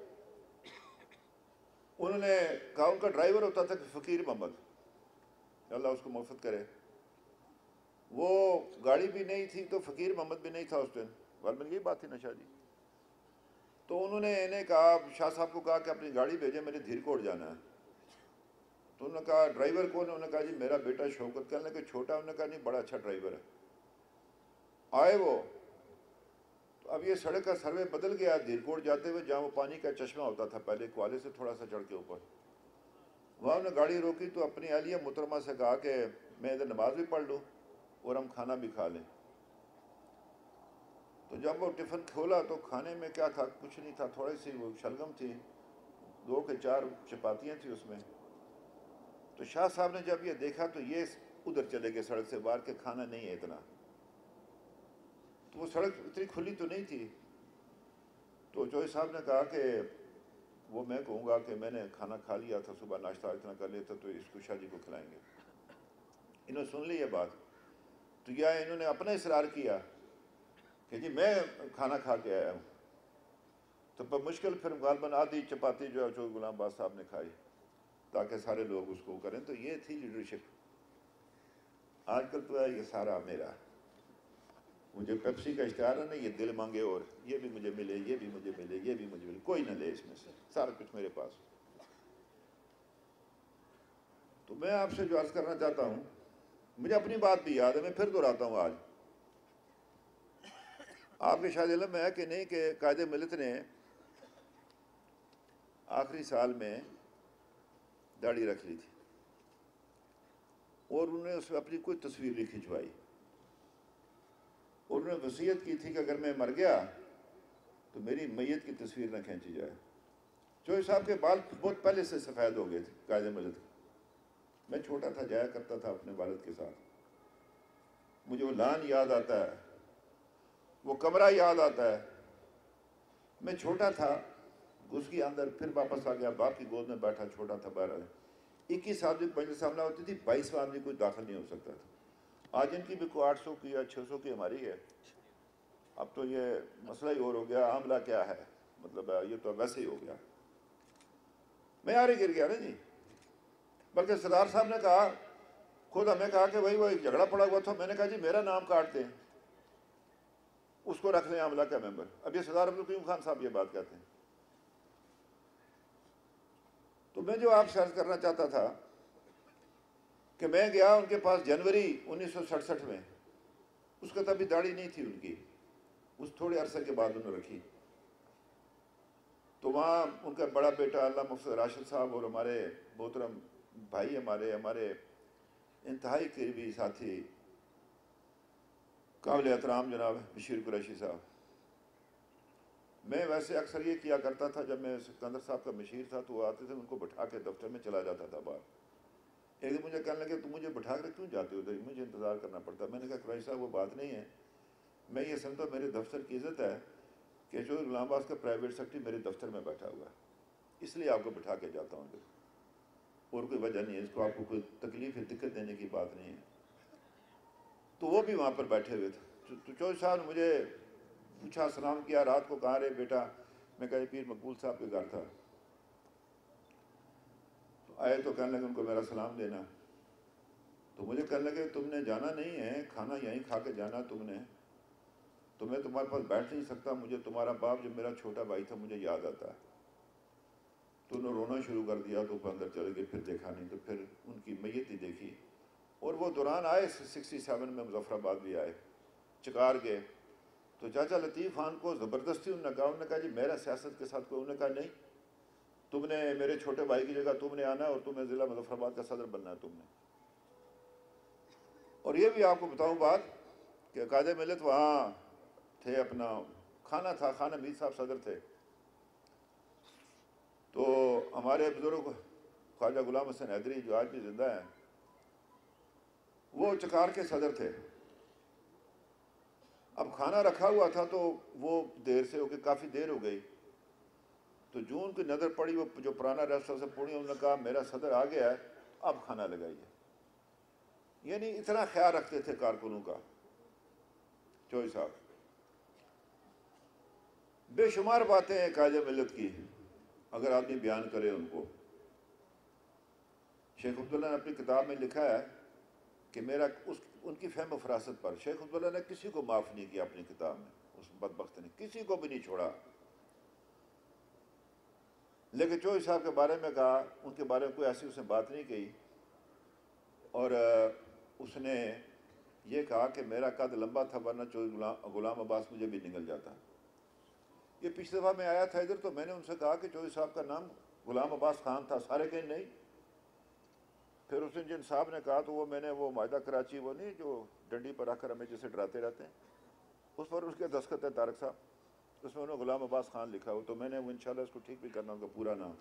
Speaker 5: انہوں نے کہا ان کا ڈرائیور ہوتا تھا کہ فقیر محمد، اللہ اس کو مغفرت کرے، وہ گاڑی بھی نہیں تھی تو فقیر محمد بھی نہیں تھا اس دن، والمن یہی بات تھی نا شاہ جی، تو انہوں نے انہیں کہا شاہ صاحب کو کہا کہ اپنی گاڑی بھیجیں، میرے دھیر کوٹ جانا ہے، تو انہوں نے کہا ڈرائیور کون ہے؟ انہوں نے کہا جی میرا بیٹا شوکت، کہنے لگے چھوٹا، انہوں نے کہا نہیں بڑا اچھا ڈرائیور ہے، آئے وہ، تو اب یہ سڑک کا سروے بدل گیا، دھیر کوٹ جاتے ہوئے جہاں وہ پانی کا چشمہ ہوتا تھا پہلے کوالے سے تھوڑا سا چڑھ کے اوپر، وہاں انہوں نے گاڑی روکی تو اپنی اہلیہ محترمہ سے کہا کہ میں ادھر نماز بھی پڑھ لوں اور ہم کھانا بھی کھا لیں، تو جب وہ ٹفن کھولا تو کھانے میں کیا تھا؟ کچھ نہیں تھا، تھوڑی سی وہ شلگم تھی، دو کے چار چپاتیاں تھیں اس میں، تو شاہ صاحب نے جب یہ دیکھا تو یہ ادھر چلے گئے سڑک سے باہر کے کھانا نہیں ہے اتنا، تو وہ سڑک اتنی کھلی تو نہیں تھی، تو جوئی صاحب نے کہا کہ وہ میں کہوں گا کہ میں نے کھانا کھا لیا تھا، صبح ناشتہ اتنا کر لیا تھا، تو اس کو شاہ جی کو کھلائیں گے۔ انہوں نے سن لی یہ بات، تو یا انہوں نے اپنا اصرار کیا کہ جی میں کھانا کھا کے آیا ہوں، تو پر مشکل پھر غالباً آدھی چپاتی جو ہے جو غلام باز صاحب نے کھائی تاکہ سارے لوگ اس کو کریں، تو یہ تھی لیڈرشپ۔ آج کل تو ہے یہ سارا میرا، مجھے پیپسی کا اشتہار ہے نا، یہ دل مانگے اور یہ بھی مجھے ملے، یہ بھی مجھے ملے، یہ بھی مجھے ملے، کوئی نہ لے اس میں سے، سارا کچھ میرے پاس۔ تو میں آپ سے جو عرض کرنا چاہتا ہوں، مجھے اپنی بات بھی یاد ہے، میں پھر دہراتا ہوں آج، آپ کے شاید علم میں ہے کہ نہیں کہ قائد ملت نے آخری سال میں داڑھی رکھ لی تھی، اور انہوں نے اس میں اپنی کوئی تصویر نہیں کھنچوائی، اور انہوں نے وصیت کی تھی کہ اگر میں مر گیا تو میری میت کی تصویر نہ کھینچی جائے۔ جوئی صاحب کے بال بہت پہلے سے سفید ہو گئے تھے قائد ملت، میں چھوٹا تھا جایا کرتا تھا اپنے والد کے ساتھ، مجھے وہ لان یاد آتا ہے، وہ کمرہ یاد آتا ہے. میں چھوٹا تھا، گھس گیا اندر، پھر واپس آ گیا، باپ کی گود میں بیٹھا، چھوٹا تھا باہر. اکیس آدمی مجلس سامنے ہوتی تھی، بائیسواں آدمی کوئی داخل نہیں ہو سکتا تھا. آج ان کی بھی کوئی آٹھ سو کی یا چھ سو کی ہماری ہے. اب تو یہ مسئلہ ہی اور ہو گیا، عاملہ کیا ہے، مطلب یہ تو ویسے ہی ہو گیا. میں آرے گر گیا نا جی. بلکہ سردار صاحب نے کہا، خود ہمیں کہا کہ بھائی وہ ایک جھگڑا پڑا ہوا تھا. میں نے کہا جی میرا نام کاٹ دیں، اس کو رکھ لیں عاملہ کا ممبر. اب یہ سردار عبدالقیوم خان صاحب یہ بات کہتے ہیں. تو میں جو آپ سے عرض کرنا چاہتا تھا کہ میں گیا ان کے پاس جنوری انیس سو سڑسٹھ میں. اس کا تبھی داڑھی نہیں تھی ان کی، اس تھوڑے عرصے کے بعد انہوں نے رکھی. تو وہاں ان کا بڑا بیٹا اللہ مفتی راشد صاحب اور ہمارے محترم بھائی، ہمارے ہمارے انتہائی قریبی ساتھی قابل احترام جناب بشیر قریشی صاحب. میں ویسے اکثر یہ کیا کرتا تھا، جب میں سکندر صاحب کا مشیر تھا تو وہ آتے تھے، ان کو بٹھا کے دفتر میں چلا جاتا تھا باہر. ایک دن مجھے کہنے لگے تم مجھے بٹھا کر کیوں جاتے ہو، مجھے انتظار کرنا پڑتا. میں نے کہا قریشی صاحب وہ بات نہیں ہے، میں یہ سمجھتا ہوں میرے دفتر کی عزت ہے کہ جو غلام عباس کا پرائیویٹ سیکرٹری میرے دفتر میں بیٹھا ہوا ہے، اس لیے آپ کو بٹھا کے جاتا ہوں. اور کوئی وجہ نہیں ہے، اس کو آپ کو کوئی تکلیف یا دقت دینے کی بات نہیں ہے. تو وہ بھی وہاں پر بیٹھے ہوئے تھے. تو چودھری صاحب نے مجھے پوچھا، سلام کیا، رات کو کہاں رہے بیٹا؟ میں کہا پیر مقبول صاحب کے گھر تھا. تو آئے تو کہنے لگے ان کو میرا سلام دینا. تو مجھے کہنے لگے تم نے جانا نہیں ہے، کھانا یہیں کھا کے جانا تم نے، تو میں تمہارے پاس بیٹھ نہیں سکتا. مجھے تمہارا باپ جو میرا چھوٹا بھائی تھا مجھے یاد آتا ہے. تو انہوں نے رونا شروع کر دیا. تو وہ اندر چلے گئے، پھر دیکھا نہیں. تو پھر ان کی میت ہی دیکھی. اور وہ دوران آئے سکسٹی سیون میں مظفر آباد بھی آئے، چکار گئے. تو چاچا لطیف خان کو زبردستی انہوں نے کہا انہوں نے کہا جی میرا سیاست کے ساتھ کوئی. انہوں نے کہا نہیں، تم نے میرے چھوٹے بھائی کی جگہ تم نے آنا ہے اور تمہیں ضلع مظفر آباد کا صدر بننا ہے تم نے. اور یہ بھی آپ کو بتاؤں بات کہ قائد ملت وہاں تھے، اپنا کھانا تھا، خانہ میر صاحب صدر تھے. تو ہمارے بزرگ خواجہ غلام حسین حیدری جو آج بھی زندہ ہیں، وہ چکار کے صدر تھے. اب کھانا رکھا ہوا تھا تو وہ دیر سے ہو گئی، کافی دیر ہو گئی. تو جو ان کی نظر پڑی وہ جو پرانا ریسٹورینٹ سے پوڑی، انہوں نے کہا میرا صدر آ گیا ہے، اب کھانا لگائیے. یعنی اتنا خیال رکھتے تھے کارکنوں کا چودھری صاحب. بے شمار باتیں ہیں قائد ملت کی، اگر آدمی بیان کرے ان کو. شیخ عبداللہ نے اپنی کتاب میں لکھا ہے کہ میرا اس ان کی فہم و فراست پر شیخ عبداللہ نے کسی کو معاف نہیں کیا اپنی کتاب میں. اس بدبخت نے کسی کو بھی نہیں چھوڑا. لیکن چودھری صاحب کے بارے میں کہا، ان کے بارے میں کوئی ایسی اس نے بات نہیں کہی. اور اس نے یہ کہا کہ میرا قد لمبا تھا ورنہ چودھری غلام عباس مجھے بھی نگل جاتا. یہ پچھلی دفعہ میں آیا تھا ادھر تو میں نے ان سے کہا کہ چودھری صاحب کا نام غلام عباس خان تھا، سارے کہیں نہیں. پھر اس نے جن صاحب نے کہا تو وہ میں نے وہ معاہدہ کراچی وہ نہیں جو ڈنڈی پر رکھ کر ہمیں جسے ڈراتے رہتے ہیں، اس پر اس کے دستخط ہے طارق صاحب، اس میں انہوں نے غلام عباس خان لکھا ہو. تو میں نے وہ انشاءاللہ اس کو ٹھیک بھی کرنا ان کا پورا نام.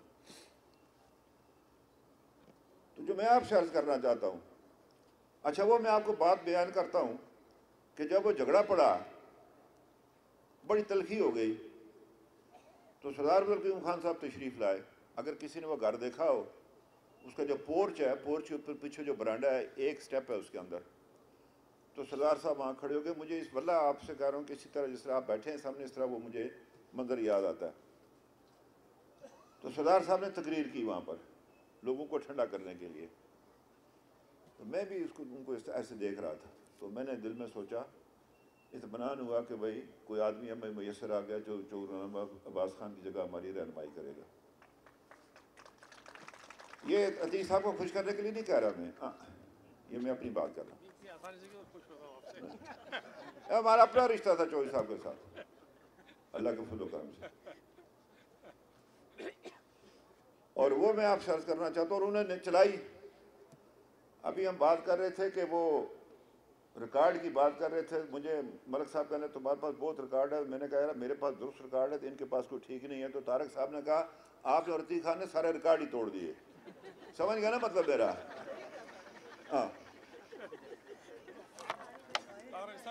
Speaker 5: تو جو میں آپ سے عرض کرنا چاہتا ہوں، اچھا وہ میں آپ کو بات بیان کرتا ہوں کہ جب وہ جھگڑا پڑا، بڑی تلخی ہو گئی، تو سردار عبدالقیوم خان صاحب تشریف لائے. اگر کسی نے وہ گھر دیکھا ہو، اس کا جو پورچ ہے، پورچ کے اوپر پیچھے جو برانڈا ہے، ایک سٹیپ ہے اس کے اندر. تو سردار صاحب وہاں کھڑے ہو گئے. مجھے اس واللہ آپ سے کہہ رہا ہوں کہ اسی طرح جس طرح آپ بیٹھے ہیں سامنے، اس طرح وہ مجھے منظر یاد آتا ہے. تو سردار صاحب نے تقریر کی وہاں پر لوگوں کو ٹھنڈا کرنے کے لیے. تو میں بھی اس کو ان کو ایسے دیکھ رہا تھا. تو میں نے دل میں سوچا، اطمینان ہوا کہ بھائی کوئی آدمی ہمیں میسر آ گیا جو جو عباس خان کی جگہ ہماری رہنمائی کرے گا. یہ عتیق صاحب کو خوش کرنے کے لیے نہیں کہہ رہا میں، ہاں یہ میں اپنی بات کر رہا ہوں. ہمارا اپنا رشتہ تھا چودھری صاحب کے ساتھ، اللہ کے فضل و کرم سے. اور وہ میں آپ سے عرض کرنا چاہتا ہوں، اور انہوں نے چلائی. ابھی ہم بات کر رہے تھے کہ وہ ریکارڈ کی بات کر رہے تھے. مجھے ملک صاحب کہنے تمہارے پاس بہت ریکارڈ ہے. میں نے کہا یار میرے پاس درست ریکارڈ ہے تو ان کے پاس کوئی ٹھیک نہیں ہے. تو طارق صاحب نے کہا آپ اور عتیق خان نے سارے ریکارڈ ہی توڑ دیے. سمجھ گیا نا مطلب میرا؟ ہاں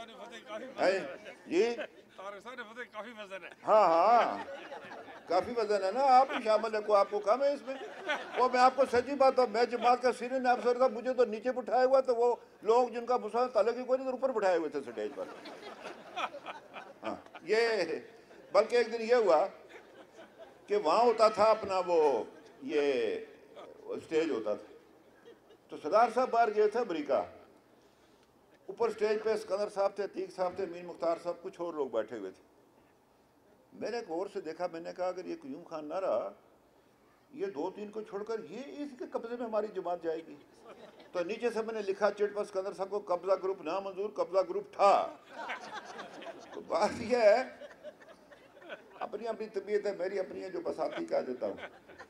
Speaker 5: جی
Speaker 7: کافی وزن ہے.
Speaker 5: ہاں ہاں کافی وزن ہے نا. آپ بھی شامل ہے, کو آپ کو کم ہے اس میں. وہ میں آپ کو سچی بات ہوں, میں جماعت کا سینئر افسر تھا, مجھے تو نیچے بٹھایا ہوا تو وہ لوگ جن کا مسلمان تعلق ہی کوئی نہیں, اوپر بٹھائے ہوئے تھے سٹیج پر. ہاں یہ بلکہ ایک دن یہ ہوا کہ وہاں ہوتا تھا اپنا وہ یہ اسٹیج ہوتا تھا, تو سردار صاحب باہر گئے تھے امریکہ. اوپر اسٹیج پہ سکندر صاحب تھے, عتیق صاحب تھے, مین مختار صاحب, کچھ اور لوگ بیٹھے ہوئے تھے. میں نے غور سے دیکھا, میں نے کہا اگر یہ قیوم خان نہ رہا, یہ دو تین کو چھوڑ کر یہ اس کے قبضے میں ہماری جماعت جائے گی. تو نیچے سے میں نے لکھا چٹ پر سکندر صاحب کو, قبضہ گروپ نہ منظور, قبضہ گروپ تھا. تو بات یہ ہے, اپنی اپنی طبیعت ہے, میری اپنی ہے, جو بساتی کہہ دیتا ہوں.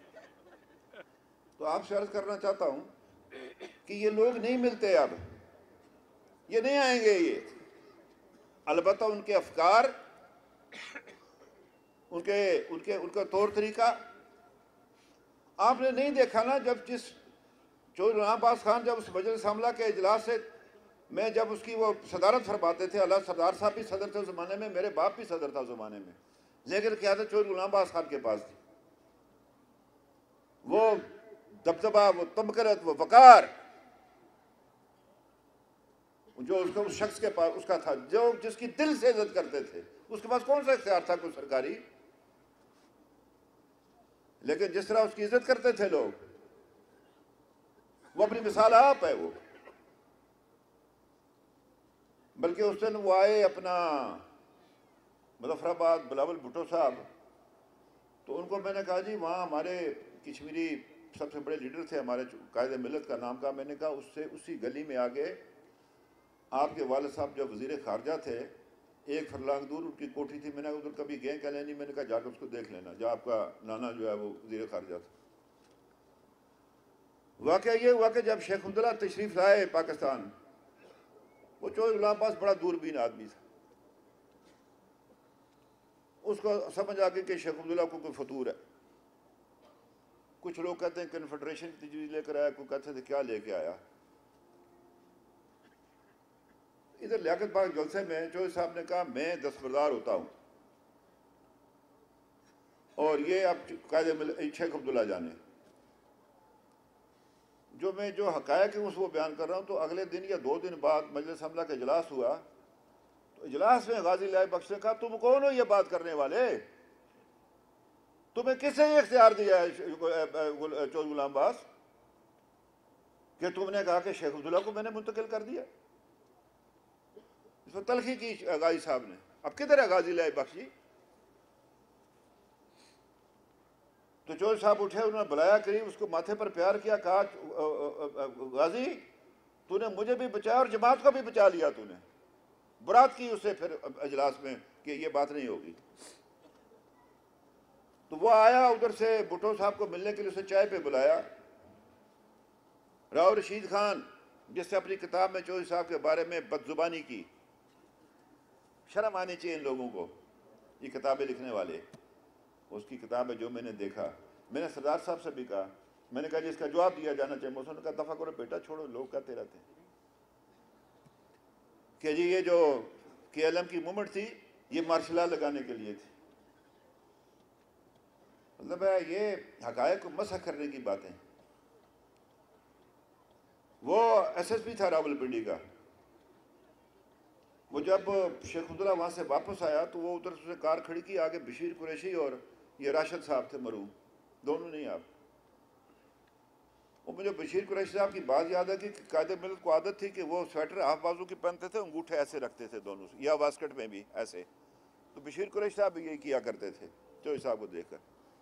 Speaker 5: تو آپ سے عرض کرنا چاہتا ہوں کہ یہ لوگ نہیں ملتے اب, یہ نہیں آئیں گے. یہ البتہ ان کے افکار, ان کے ان کے ان کا طور طریقہ آپ نے نہیں دیکھا نا. جب جس چودھری غلام عباس خان جب اس مجلس عاملہ کے اجلاس سے میں جب اس کی وہ صدارت فرماتے تھے, اللہ سردار صاحب بھی صدر تھے اس زمانے میں, میرے باپ بھی صدر تھا اس زمانے میں, لیکن قیادت چودھری غلام عباس خان کے پاس تھی. وہ دبدبہ, وہ تمکرت, وہ وقار جو اس کو اس شخص کے پاس اس کا تھا, جو جس کی دل سے عزت کرتے تھے, اس کے پاس کون سا اختیار تھا کوئی سرکاری. لیکن جس طرح اس کی عزت کرتے تھے لوگ, وہ اپنی مثال آپ ہے. وہ بلکہ اس دن وہ آئے اپنا مظفر آباد, بلاول بھٹو صاحب, تو ان کو میں نے کہا جی وہاں ہمارے کشمیری سب سے بڑے لیڈر تھے ہمارے, قائد ملت کا نام کہا. میں نے کہا اس سے اسی گلی میں آگے آپ کے والد صاحب جب وزیر خارجہ تھے, ایک فرلانگ دور ان کی کوٹھی تھی. میں نے ادھر کبھی گئے کہ نہیں, میں نے کہا جا کے اس کو دیکھ لینا, جہاں آپ کا نانا جو ہے وہ وزیر خارجہ تھا. واقعہ یہ ہوا کہ جب شیخ عبداللہ تشریف لائے پاکستان, وہ چودھری غلام عباس بڑا دوربین آدمی تھا. اس کو سمجھ آ گئی کہ شیخ عبداللہ کو کوئی فطور ہے. کچھ لوگ کہتے ہیں کنفیڈریشن کی تجویز لے کر آیا, کوئی کہتے تھے کیا لے کے آیا. ادھر لیاقت باغ جلسے میں چودھری صاحب نے کہا میں دستبردار ہوتا ہوں, اور یہ اب قائد شیخ عبداللہ جانے, جو میں جو حقائق ہیں اس وہ بیان کر رہا ہوں. تو اگلے دن یا دو دن بعد مجلس عاملہ کا اجلاس ہوا, تو اجلاس میں غازی لائے بخش نے کہا تم کون ہو یہ بات کرنے والے, تمہیں کس نے یہ اختیار دیا ہے چودھری غلام عباس کہ تم نے کہا کہ شیخ عبداللہ کو میں نے منتقل کر دیا. اس پر تلخی کی غازی صاحب نے. اب کدھر ہے غازی لائے بخش جی؟ تو چودھری صاحب اٹھے, انہوں نے بلایا قریب, اس کو ماتھے پر پیار کیا, کہا غازی تو نے مجھے بھی بچایا اور جماعت کو بھی بچا لیا, تو نے برات کی اسے پھر اجلاس میں کہ یہ بات نہیں ہوگی. تو وہ آیا ادھر سے بھٹو صاحب کو ملنے کے لیے, اسے چائے پہ بلایا. راؤ رشید خان جس نے اپنی کتاب میں چودھری صاحب کے بارے میں بدزبانی کی, شرم آنی چاہیے ان لوگوں کو, یہ کتابیں لکھنے والے. اس کی کتاب ہے جو میں نے دیکھا. میں نے سردار صاحب سے بھی کہا, میں نے کہا جی اس کا جواب دیا جانا چاہیے. انہوں نے کہا دفعہ کرو بیٹا, چھوڑو, لوگ کہتے رہتے ہیں کہ جی یہ جو کے ایل ایم کی موومنٹ تھی یہ مارشل لا لگانے کے لیے تھی. مطلب ہے یہ حقائق کو مسح کرنے کی باتیں. وہ ایس ایس پی تھا راولپنڈی کا, وہ جب شیخ عبداللہ وہاں سے واپس آیا تو وہ ادھر سے کار کھڑی کی, آگے بشیر قریشی اور یہ راشد صاحب تھے مرحوم, دونوں نہیں آپ. وہ مجھے بشیر قریشی صاحب کی بات یاد ہے کہ قائد ملت کو عادت تھی کہ وہ سویٹر ہاف بازو کی پہنتے تھے, انگوٹھے ایسے رکھتے تھے دونوں سے, یا واسکٹ میں بھی ایسے. تو بشیر قریشی صاحب بھی یہی کیا کرتے تھے چودھری صاحب کو دیکھ کر.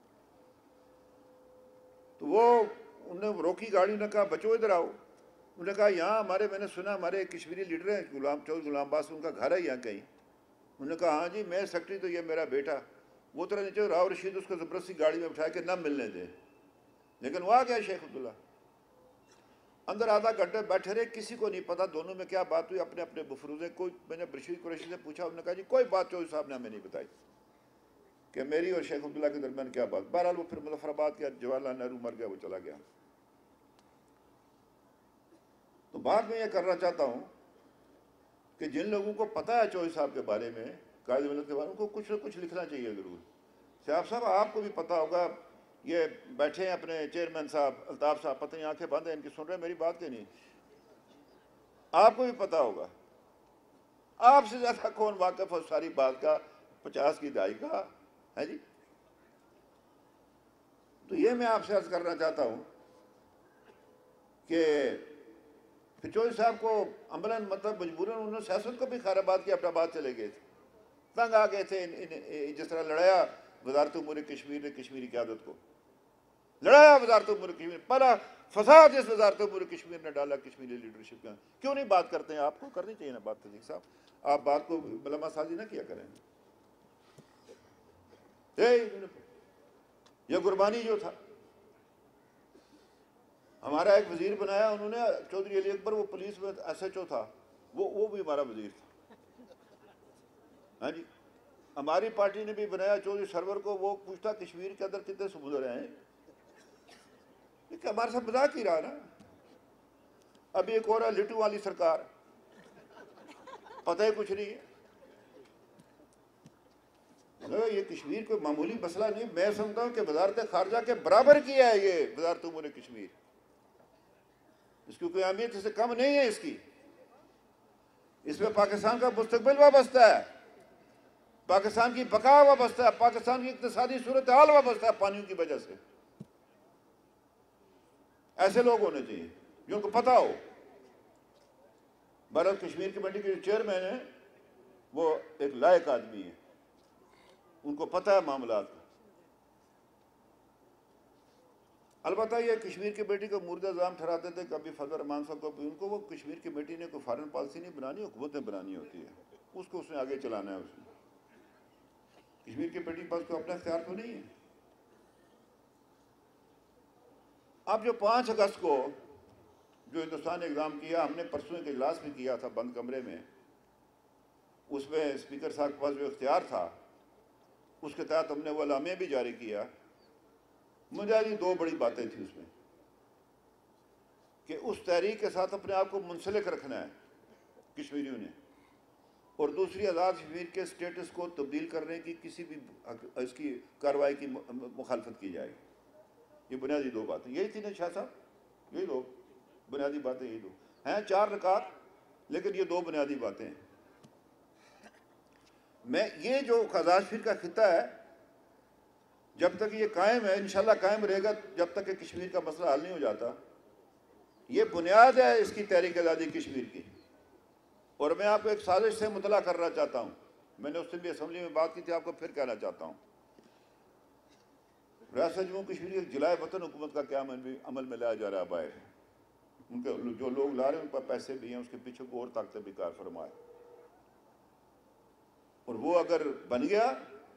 Speaker 5: تو وہ انہوں نے روکی گاڑی, نے کہا بچو ادھر آؤ. انہوں نے کہا یہاں ہمارے, میں نے سنا ہمارے کشمیری لیڈر ہیں غلام چودھری غلام عباس, ان کا گھر ہے یہاں کہیں. انہوں نے کہا ہاں جی میں سیکرٹری, تو یہ میرا بیٹا. وہ طرح نیچے راؤ رشید اس کو زبردستی گاڑی میں بٹھا کے نہ ملنے دے, لیکن وہ آ گیا شیخ عبداللہ. اندر آدھا گھنٹے بیٹھے رہے, کسی کو نہیں پتا دونوں میں کیا بات ہوئی, اپنے اپنے بفروزے. کوئی, میں نے بشیر قریشی سے پوچھا, انہوں نے کہا جی کوئی بات چودھری صاحب نے ہمیں نہیں بتائی کہ میری اور شیخ عبداللہ کے درمیان کیا بات. بہرحال وہ پھر مظفر آباد کیا, جواہر لال نہرو مر گیا, وہ چلا گیا. تو بات میں یہ کرنا چاہتا ہوں کہ جن لوگوں کو پتہ ہے چودھری صاحب کے بارے میں، قائد ملت کے بارے میں، ان کو کچھ نہ کچھ لکھنا چاہیے ضرور. صاحب صاحب آپ کو بھی پتہ ہوگا، یہ بیٹھے ہیں اپنے چیئرمین صاحب الطاف صاحب، پتہ نہیں آنکھیں بند ہیں ان کی، سن رہے ہیں میری بات کہ نہیں؟ آپ کو بھی پتہ ہوگا. آپ سے زیادہ کون واقف ہے ساری بات کا، پچاس کی دہائی کا ہے جی. تو یہ میں آپ سے عرض کرنا چاہتا ہوں کہ پھر چودھری صاحب کو عملاً مطلب مجبوراً انہوں نے سیاست کو بھی خیر آباد کیا، اپنا بات چلے گئے تھے، تنگ آ گئے تھے. جس طرح لڑایا وزارت امور کشمیر نے کشمیری قیادت کو، لڑایا وزارت امور کشمیر، پہلا فساد جس وزارت امور کشمیر نے ڈالا کشمیری لیڈرشپ کا. کیوں نہیں بات کرتے ہیں؟ آپ کو کرنی چاہیے نا بات. صدیق صاحب آپ بات کو ملامہ سازی نہ کیا کریں. یہ قربانی جو تھا، ہمارا ایک وزیر بنایا انہوں نے چودھری علی اکبر، وہ پولیس میں ایس ایچ او تھا، وہ وہ بھی ہمارا وزیر تھا. ہاں جی. ہماری پارٹی نے بھی بنایا چودھری سرور کو، وہ پوچھتا کشمیر کے اندر کتنے سمندر ہیں. کہ ہمارے ساتھ مذاق ہی رہا نا. ابھی ایک اور ہے لٹو والی سرکار، پتہ ہی کچھ نہیں ہے. یہ کشمیر کوئی معمولی مسئلہ نہیں. میں سمجھتا ہوں کہ وزارت خارجہ کے برابر کیا ہے یہ وزارت امور کشمیر. اس کی کوئی اہمیت اس سے کم نہیں ہے. اس کی اس میں پاکستان کا مستقبل وابستہ ہے، پاکستان کی بقا وابستہ ہے، پاکستان کی اقتصادی صورتحال وابستہ ہے پانیوں کی وجہ سے. ایسے لوگ ہونے چاہیے جن کو پتہ ہو. بھارت کشمیر کمیٹی کے جو چیئرمین ہیں وہ ایک لائق آدمی ہے، ان کو پتہ ہے معاملات کا. البتہ یہ کشمیر کمیٹی کو مورد اعظم ٹھہراتے تھے، کبھی فضل الرحمان صاحب کو بھی. ان کو وہ کشمیر کمیٹی نے کوئی فارن پالیسی نہیں بنانی، حکومت نے بنانی ہوتی ہے. اس کو اس نے آگے چلانا ہے. اس نے کشمیر کمیٹی کے پاس کوئی اپنا اختیار تو نہیں ہے. اب جو پانچ اگست کو جو ہندوستان نے اقدام کیا، ہم نے پرسوں ایک اجلاس بھی کیا تھا بند کمرے میں، اس میں اسپیکر صاحب کے پاس جو اختیار تھا اس کے تحت ہم نے وہ اعلامیہ بھی جاری کیا. مجھے یہ دو بڑی باتیں تھیں اس میں کہ اس تحریک کے ساتھ اپنے آپ کو منسلک رکھنا ہے کشمیریوں نے، اور دوسری آزاد کشمیر کے سٹیٹس کو تبدیل کرنے کی کسی بھی اس کی کارروائی کی مخالفت کی جائے. یہ بنیادی دو باتیں یہی تھی نا شاہ صاحب؟ یہی دو بنیادی باتیں، یہی دو ہیں. چار رکعت لیکن یہ دو بنیادی باتیں ہیں. میں یہ جو آزاد کشمیر کا خطہ ہے جب تک یہ قائم ہے، انشاءاللہ قائم رہے گا جب تک کہ کشمیر کا مسئلہ حل نہیں ہو جاتا. یہ بنیاد ہے اس کی تحریک آزادی کشمیر کی. اور میں آپ کو ایک سازش سے مطلع کرنا چاہتا ہوں. میں نے اس دن بھی اسمبلی میں بات کی تھی، آپ کو پھر کہنا چاہتا ہوں. ریاست جموں کشمیر کی جلائے وطن حکومت کا کیا عمل میں لایا جا رہا ہے باہر. ان کے جو لوگ لا رہے ہیں ان پر پیسے بھی ہیں، اس کے پیچھے کو اور طاقتیں بھی کار فرمائے. اور وہ اگر بن گیا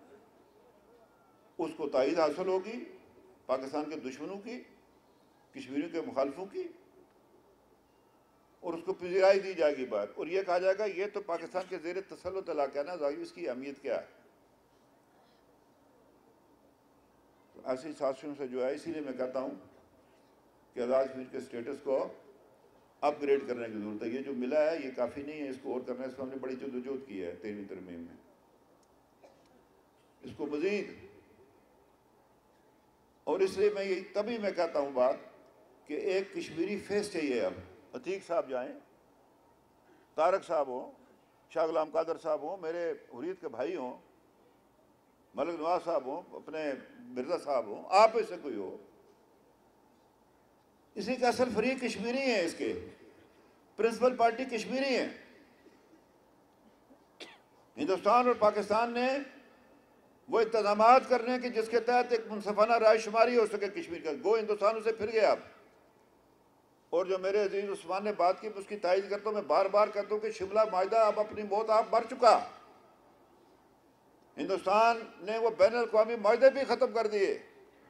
Speaker 5: اس کو تائید حاصل ہوگی پاکستان کے دشمنوں کی، کشمیریوں کے مخالفوں کی، اور اس کو پذیرائی دی جائے گی بات. اور یہ کہا جائے گا یہ تو پاکستان کے زیر تسلط علاقہ ہے نا، ظاہر اس کی اہمیت کیا ہے. ایسی سازشوں سے جو ہے، اسی لیے میں کہتا ہوں کہ آزاد کشمیر کے سٹیٹس کو اپ گریڈ کرنے کی ضرورت ہے. یہ جو ملا ہے یہ کافی نہیں ہے، اس کو اور کرنا ہے. اس کو ہم نے بڑی جدوجہد کی ہے تیرہویں ترمیم میں. اس کو مزید، اور اس لیے میں یہ تبھی میں کہتا ہوں بات کہ ایک کشمیری فیس چاہیے. اب عتیق صاحب جائیں، طارق صاحب ہوں، شاہ غلام قادر صاحب ہوں، میرے حریت کے بھائی ہوں، ملک نواز صاحب ہوں، اپنے مرزا صاحب ہوں، آپ میں سے کوئی ہو. اسی کا اصل فریق کشمیری ہیں، اس کے پرنسپل پارٹی کشمیری ہیں. ہندوستان اور پاکستان نے وہ انتظامات کرنے کہ جس کے تحت ایک منصفانہ رائے شماری ہو سکے کشمیر کا. گو ہندوستان اسے پھر گیا. اب اور جو میرے عزیز عثمان نے بات کی، اس کی تائید کرتا ہوں. میں بار بار کہتا ہوں کہ شملہ معاہدہ اب اپنی موت آپ مر چکا. ہندوستان نے وہ بین الاقوامی معاہدے بھی ختم کر دیے.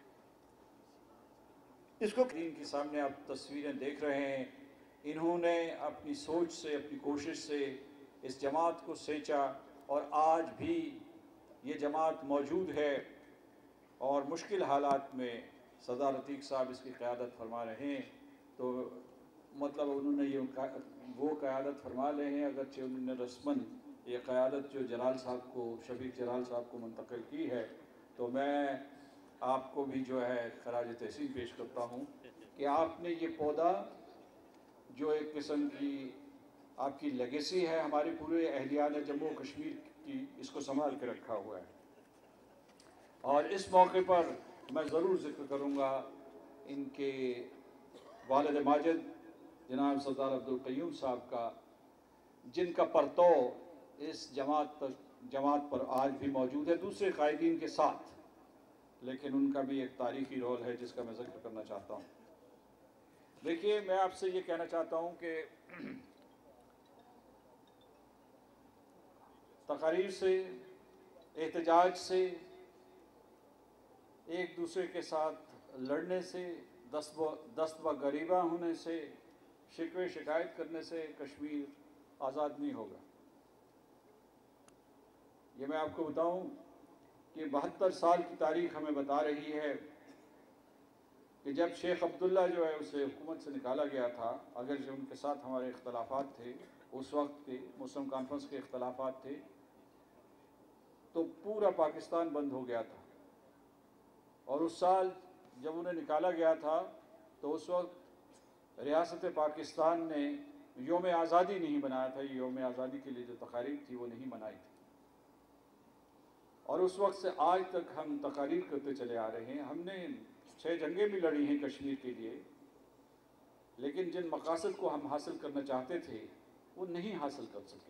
Speaker 5: اس کو
Speaker 8: کے سامنے آپ تصویریں دیکھ رہے ہیں. انہوں نے اپنی سوچ سے، اپنی کوشش سے اس جماعت کو سینچا، اور آج بھی یہ جماعت موجود ہے. اور مشکل حالات میں سردار عتیق صاحب اس کی قیادت فرما رہے ہیں. تو مطلب انہوں نے یہ وہ قیادت فرما رہے ہیں، اگرچہ انہوں نے رسماً یہ قیادت جو جلال صاحب کو شفیق جلال صاحب کو منتقل کی ہے، تو میں آپ کو بھی جو ہے خراج تحسین پیش کرتا ہوں کہ آپ نے یہ پودا جو ایک قسم کی آپ کی لیگیسی ہے ہمارے پورے اہلیان جموں و کشمیر کی، اس کو سنبھال کے رکھا ہوا ہے۔ اور اس موقع پر میں ضرور ذکر کروں گا ان کے والد ماجد جناب سردار عبدالقیوم صاحب کا، جن کا پرتو اس جماعت تک جماعت پر آج بھی موجود ہے دوسرے قائدین کے ساتھ، لیکن ان کا بھی ایک تاریخی رول ہے جس کا میں ذکر کرنا چاہتا ہوں۔ دیکھیے، میں آپ سے یہ کہنا چاہتا ہوں کہ تقاریر سے، احتجاج سے، ایک دوسرے کے ساتھ لڑنے سے، دست و دست و گریباں ہونے سے، شکوے شکایت کرنے سے کشمیر آزاد نہیں ہوگا۔ یہ میں آپ کو بتاؤں کہ بہتر سال کی تاریخ ہمیں بتا رہی ہے کہ جب شیخ عبداللہ جو ہے اسے حکومت سے نکالا گیا تھا، اگر جو ان کے ساتھ ہمارے اختلافات تھے، اس وقت کے مسلم کانفرنس کے اختلافات تھے، تو پورا پاکستان بند ہو گیا تھا۔ اور اس سال جب انہیں نکالا گیا تھا تو اس وقت ریاست پاکستان نے یوم آزادی نہیں منایا تھا، یوم آزادی کے لیے جو تقاریب تھی وہ نہیں منائی تھی۔ اور اس وقت سے آج تک ہم تقاریر کرتے چلے آ رہے ہیں۔ ہم نے چھ جنگیں بھی لڑی ہیں کشمیر کے لیے، لیکن جن مقاصد کو ہم حاصل کرنا چاہتے تھے وہ نہیں حاصل کر سکے،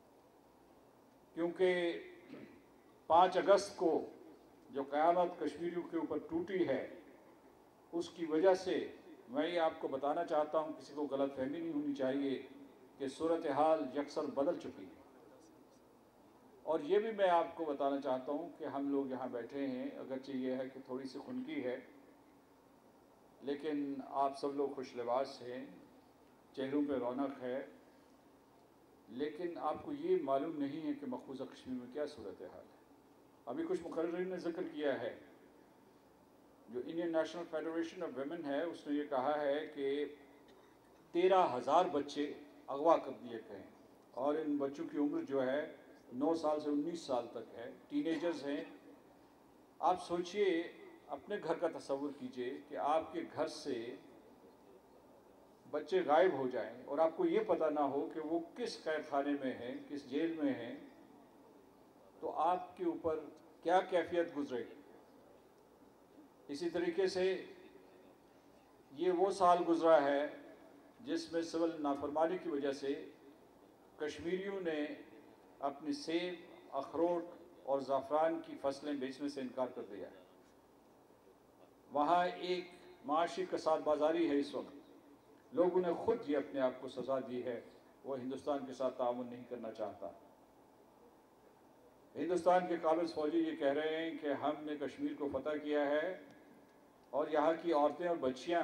Speaker 8: کیونکہ پانچ اگست کو جو قیامت کشمیریوں کے اوپر ٹوٹی ہے، اس کی وجہ سے میں یہ آپ کو بتانا چاہتا ہوں، کسی کو غلط فہمی نہیں ہونی چاہیے کہ صورتحال یکسر بدل چکی ہے۔ اور یہ بھی میں آپ کو بتانا چاہتا ہوں کہ ہم لوگ یہاں بیٹھے ہیں، اگرچہ یہ ہے کہ تھوڑی سی خنکی ہے، لیکن آپ سب لوگ خوش لباس ہیں، چہروں پہ رونق ہے، لیکن آپ کو یہ معلوم نہیں ہے کہ مقبوضہ کشمیر میں کیا صورتحال ہے۔ ابھی کچھ مقررین نے ذکر کیا ہے، جو Indian national federation of women ہے، اس نے یہ کہا ہے کہ تیرہ ہزار بچے اغوا کر دیے گئے ہیں، اور ان بچوں کی عمر جو ہے نو سال سے انیس سال تک ہے، ٹین ایجرز ہیں۔ آپ سوچئے، اپنے گھر کا تصور کیجئے کہ آپ کے گھر سے بچے غائب ہو جائیں اور آپ کو یہ پتہ نہ ہو کہ وہ کس قید خانے میں ہیں، کس جیل میں ہیں، تو آپ کے اوپر کیا کیفیت گزرے گی۔ اسی طریقے سے یہ وہ سال گزرا ہے جس میں سول نافرمانی کی وجہ سے کشمیریوں نے اپنی سیب، اخروٹ اور زعفران کی فصلیں بیچنے سے انکار کر دیا ہے۔ وہاں ایک معاشی کساد بازاری ہے اس وقت، لوگوں نے خود یہ اپنے آپ کو سزا دی ہے، وہ ہندوستان کے ساتھ تعاون نہیں کرنا چاہتا۔ ہندوستان کے قابض فوجی یہ کہہ رہے ہیں کہ ہم نے کشمیر کو فتح کیا ہے اور یہاں کی عورتیں اور بچیاں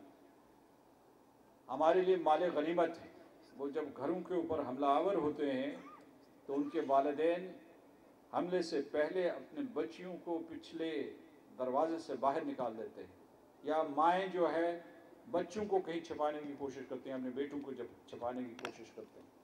Speaker 8: ہمارے لیے مال غنیمت ہیں۔ وہ جب گھروں کے اوپر حملہ آور ہوتے ہیں تو ان کے والدین حملے سے پہلے اپنے بچیوں کو پچھلے دروازے سے باہر نکال دیتے ہیں، یا مائیں جو ہے بچوں کو کہیں چھپانے کی کوشش کرتے ہیں، اپنے بیٹوں کو جب چھپانے کی کوشش کرتے ہیں۔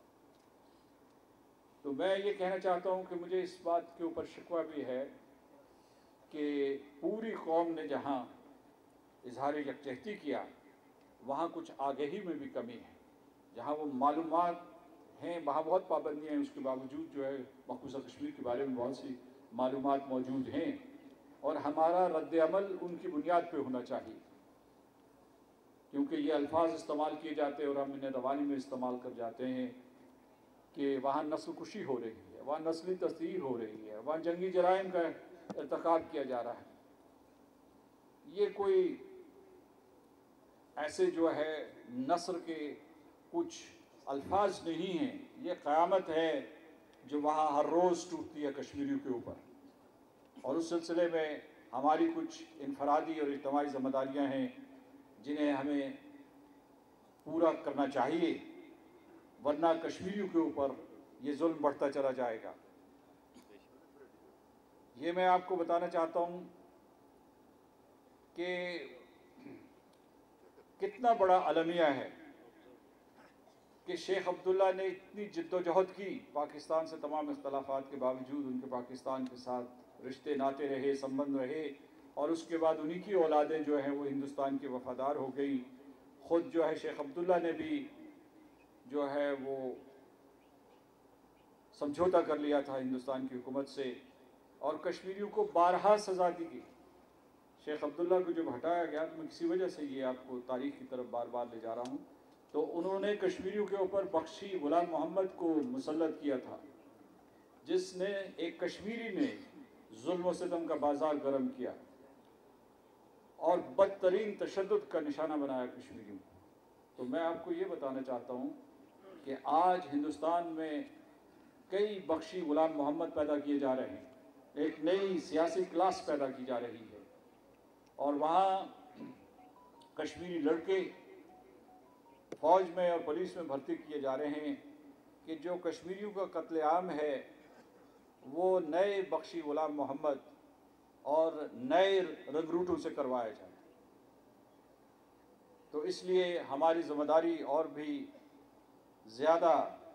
Speaker 8: تو میں یہ کہنا چاہتا ہوں کہ مجھے اس بات کے اوپر شکوہ بھی ہے کہ پوری قوم نے جہاں اظہار یکجہتی کیا، وہاں کچھ آگہی میں بھی کمی ہے۔ جہاں وہ معلومات ہیں، وہاں بہت پابندیاں ہیں، اس کے باوجود جو ہے مقبوضہ کشمیر کے بارے میں بہت سی معلومات موجود ہیں، اور ہمارا رد عمل ان کی بنیاد پہ ہونا چاہیے، کیونکہ یہ الفاظ استعمال کیے جاتے ہیں اور ہم انہیں روانی میں استعمال کر جاتے ہیں کہ وہاں نسل کشی ہو رہی ہے، وہاں نسلی تطہیر ہو رہی ہے، وہاں جنگی جرائم کا ارتکاب کیا جا رہا ہے۔ یہ کوئی ایسے جو ہے نثر کے کچھ الفاظ نہیں ہیں، یہ قیامت ہے جو وہاں ہر روز ٹوٹتی ہے کشمیریوں کے اوپر، اور اس سلسلے میں ہماری کچھ انفرادی اور اجتماعی ذمہ داریاں ہیں جنہیں ہمیں پورا کرنا چاہیے، ورنہ کشمیریوں کے اوپر یہ ظلم بڑھتا چلا جائے گا۔ یہ میں آپ کو بتانا چاہتا ہوں کہ کتنا بڑا المیہ ہے، کہ شیخ عبداللہ نے اتنی جد و جہد کی، پاکستان سے تمام اختلافات کے باوجود ان کے پاکستان کے ساتھ رشتے ناتے رہے، سمبند رہے، اور اس کے بعد انہی کی اولادیں جو ہیں وہ ہندوستان کے وفادار ہو گئی۔ خود جو ہے شیخ عبداللہ نے بھی جو ہے وہ سمجھوتا کر لیا تھا ہندوستان کی حکومت سے، اور کشمیریوں کو بارہا سزا دی گئی۔ شیخ عبداللہ کو جب ہٹایا گیا، میں کسی وجہ سے یہ آپ کو تاریخ کی طرف بار بار لے جا رہا ہوں، تو انہوں نے کشمیریوں کے اوپر بخشی غلام محمد کو مسلط کیا تھا، جس نے ایک کشمیری نے ظلم و ستم کا بازار گرم کیا اور بدترین تشدد کا نشانہ بنایا کشمیریوں کو۔ تو میں آپ کو یہ بتانا چاہتا ہوں کہ آج ہندوستان میں کئی بخشی غلام محمد پیدا کیے جا رہے ہیں، ایک نئی سیاسی کلاس پیدا کی جا رہی ہے، اور وہاں کشمیری لڑکے فوج میں اور پولیس میں بھرتی کیے جا رہے ہیں کہ جو کشمیریوں کا قتل عام ہے وہ نئے بخشی غلام محمد اور نئے رنگروٹوں سے کروایا جائے۔ تو اس لیے ہماری ذمہ داری اور بھی زیادہ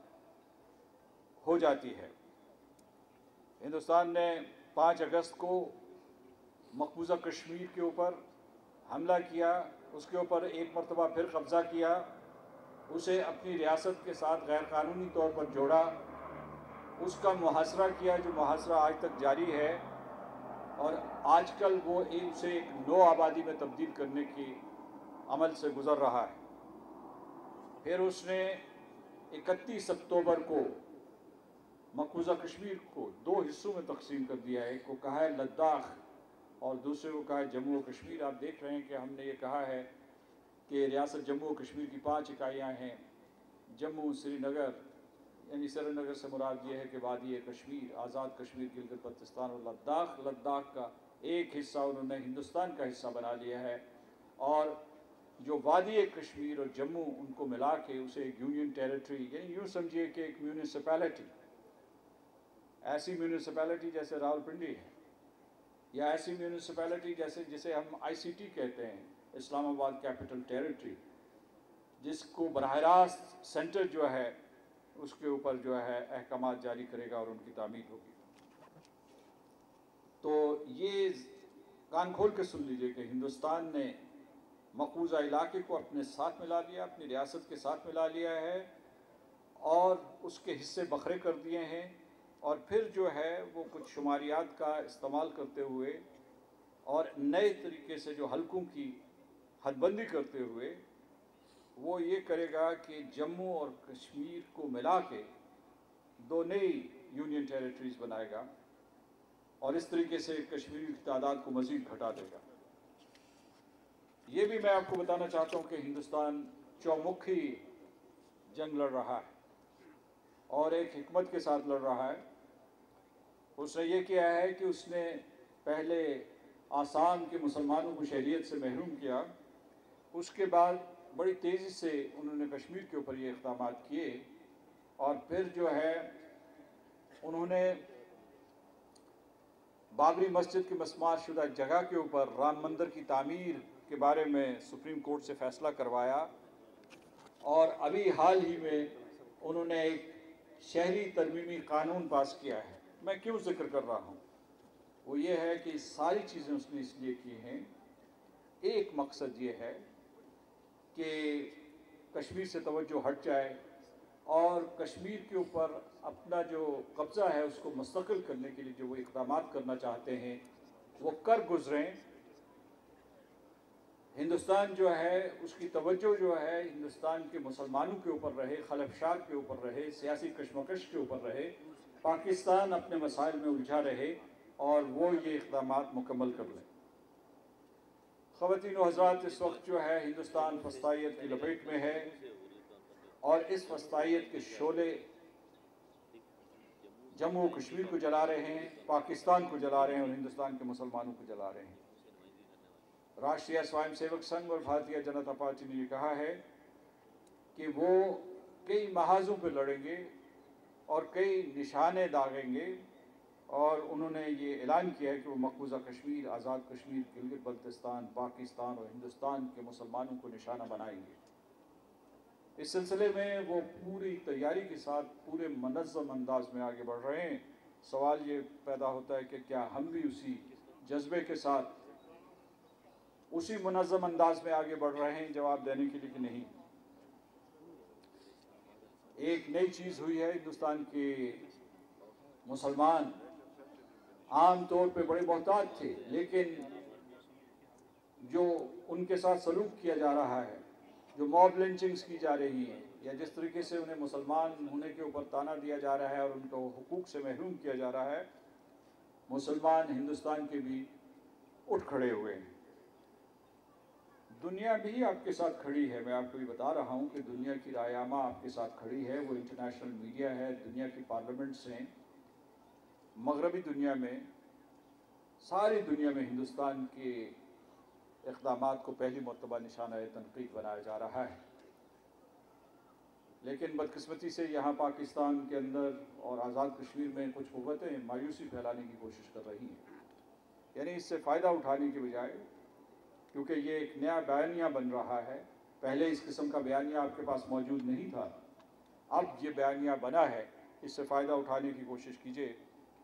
Speaker 8: ہو جاتی ہے۔ ہندوستان نے پانچ اگست کو مقبوضہ کشمیر کے اوپر حملہ کیا، اس کے اوپر ایک مرتبہ پھر قبضہ کیا، اسے اپنی ریاست کے ساتھ غیر قانونی طور پر جوڑا، اس کا محاصرہ کیا جو محاصرہ آج تک جاری ہے، اور آج کل وہ اسے ایک نو آبادی میں تبدیل کرنے کی عمل سے گزر رہا ہے۔ پھر اس نے اکتیس اکتوبر کو مقبوضہ کشمیر کو دو حصوں میں تقسیم کر دیا ہے، ایک کو کہا ہے لداخ اور دوسرے کو کہا ہے جموں و کشمیر۔ آپ دیکھ رہے ہیں کہ ہم نے یہ کہا ہے کہ ریاست جموں و کشمیر کی پانچ اکائیاں ہیں، جموں، سری نگر، یعنی سری نگر سے مراد یہ ہے کہ وادی کشمیر، آزاد کشمیر، گلگت بلتستان، اور لداخ، لداخ کا ایک حصہ انہوں نے ہندوستان کا حصہ بنا لیا ہے، اور جو وادی کشمیر اور جموں ان کو ملا کے اسے ایک یونین ٹیریٹری، یعنی یوں سمجھیے کہ ایک میونسپیلٹی، ایسی میونسپیلٹی جیسے راولپنڈی ہے، یا ایسی میونسپیلٹی جیسے جسے ہم آئی سی ٹی کہتے ہیں، اسلام آباد کیپٹل ٹیریٹری، جس کو براہ راست سینٹر جو ہے اس کے اوپر جو ہے احکامات جاری کرے گا اور ان کی تعمیر ہوگی۔ تو یہ کان کھول کے سن لیجئے کہ ہندوستان نے مقبوضہ علاقے کو اپنے ساتھ ملا لیا، اپنی ریاست کے ساتھ ملا لیا ہے، اور اس کے حصے بکھرے کر دیے ہیں، اور پھر جو ہے وہ کچھ شماریات کا استعمال کرتے ہوئے اور نئے طریقے سے جو حلقوں کی حد بندی کرتے ہوئے وہ یہ کرے گا کہ جموں اور کشمیر کو ملا کے دو نئی یونین ٹیریٹریز بنائے گا، اور اس طریقے سے کشمیری کی تعداد کو مزید گھٹا دے گا۔ یہ بھی میں آپ کو بتانا چاہتا ہوں کہ ہندوستان چومکھی جنگ لڑ رہا ہے اور ایک حکمت کے ساتھ لڑ رہا ہے۔ اس نے یہ کیا ہے کہ اس نے پہلے آسام کے مسلمانوں کو شہریت سے محروم کیا، اس کے بعد بڑی تیزی سے انہوں نے کشمیر کے اوپر یہ اقدامات کیے، اور پھر جو ہے انہوں نے بابری مسجد کی مسمار شدہ جگہ کے اوپر رام مندر کی تعمیر کے بارے میں سپریم کورٹ سے فیصلہ کروایا، اور ابھی حال ہی میں انہوں نے ایک شہری ترمیمی قانون پاس کیا ہے۔ میں کیوں ذکر کر رہا ہوں؟ وہ یہ ہے کہ ساری چیزیں اس نے اس لیے کی ہیں، ایک مقصد یہ ہے کہ کشمیر سے توجہ ہٹ جائے اور کشمیر کے اوپر اپنا جو قبضہ ہے اس کو مستقل کرنے کے لیے جو وہ اقدامات کرنا چاہتے ہیں وہ کر گزریں۔ ہندوستان جو ہے اس کی توجہ جو ہے ہندوستان کے مسلمانوں کے اوپر رہے، خلفشار کے اوپر رہے، سیاسی کشمکش کے اوپر رہے، پاکستان اپنے مسائل میں الجھا رہے، اور وہ یہ اقدامات مکمل کر لیں۔ خواتین و حضرات، اس وقت جو ہے ہندوستان فسطائیت کی لپیٹ میں ہے، اور اس فسطائیت کے شعلے جموں و کشمیر کو جلا رہے ہیں، پاکستان کو جلا رہے ہیں، اور ہندوستان کے مسلمانوں کو جلا رہے ہیں۔ راشٹریہ سوائم سیوک سنگھ اور بھارتیہ جنتا پارٹی نے یہ کہا ہے کہ وہ کئی محاذوں پہ لڑیں گے اور کئی نشانے داغیں گے، اور انہوں نے یہ اعلان کیا ہے کہ وہ مقبوضہ کشمیر، آزاد کشمیر، گلگت بلتستان، پاکستان اور ہندوستان کے مسلمانوں کو نشانہ بنائیں گے۔ इस सिलसिले में वो पूरी तैयारी के साथ पूरे मनज़्ज़म अंदाज में आगे बढ़ रहे हैं। सवाल ये पैदा होता है कि क्या हम भी उसी जज्बे के साथ उसी मुनज़्ज़म अंदाज में आगे बढ़ रहे हैं जवाब देने के लिए कि नहीं। एक नई चीज़ हुई है, हिंदुस्तान के मुसलमान आम तौर पे बड़े मोहताज थे, लेकिन जो उनके साथ सलूक किया जा रहा है, जो मॉब लिंचिंग्स की जा रही हैं, या जिस तरीके से उन्हें मुसलमान होने के ऊपर ताना दिया जा रहा है और उनको हुकूक से महरूम किया जा रहा है, मुसलमान हिंदुस्तान के भी उठ खड़े हुए हैं। दुनिया भी आपके साथ खड़ी है। मैं आपको ये बता रहा हूँ कि दुनिया की रायामा आपके साथ खड़ी है। वो इंटरनेशनल मीडिया है, दुनिया की पार्लियामेंट्स हैं। मगरबी दुनिया में, सारी दुनिया में हिंदुस्तान के इक़दामात को पहली मरतबा निशाना तनक़ीद बनाया जा रहा है। लेकिन बदकिस्मती से यहाँ पाकिस्तान के अंदर और आज़ाद कश्मीर में कुछ क़ुव्वतें मायूसी फैलाने की कोशिश कर रही हैं, यानी इससे फ़ायदा उठाने के बजाय, क्योंकि ये एक नया बयानिया बन रहा है। पहले इस किस्म का बयानिया आपके पास मौजूद नहीं था, अब ये बयानिया बना है, इससे फ़ायदा उठाने की कोशिश कीजिए।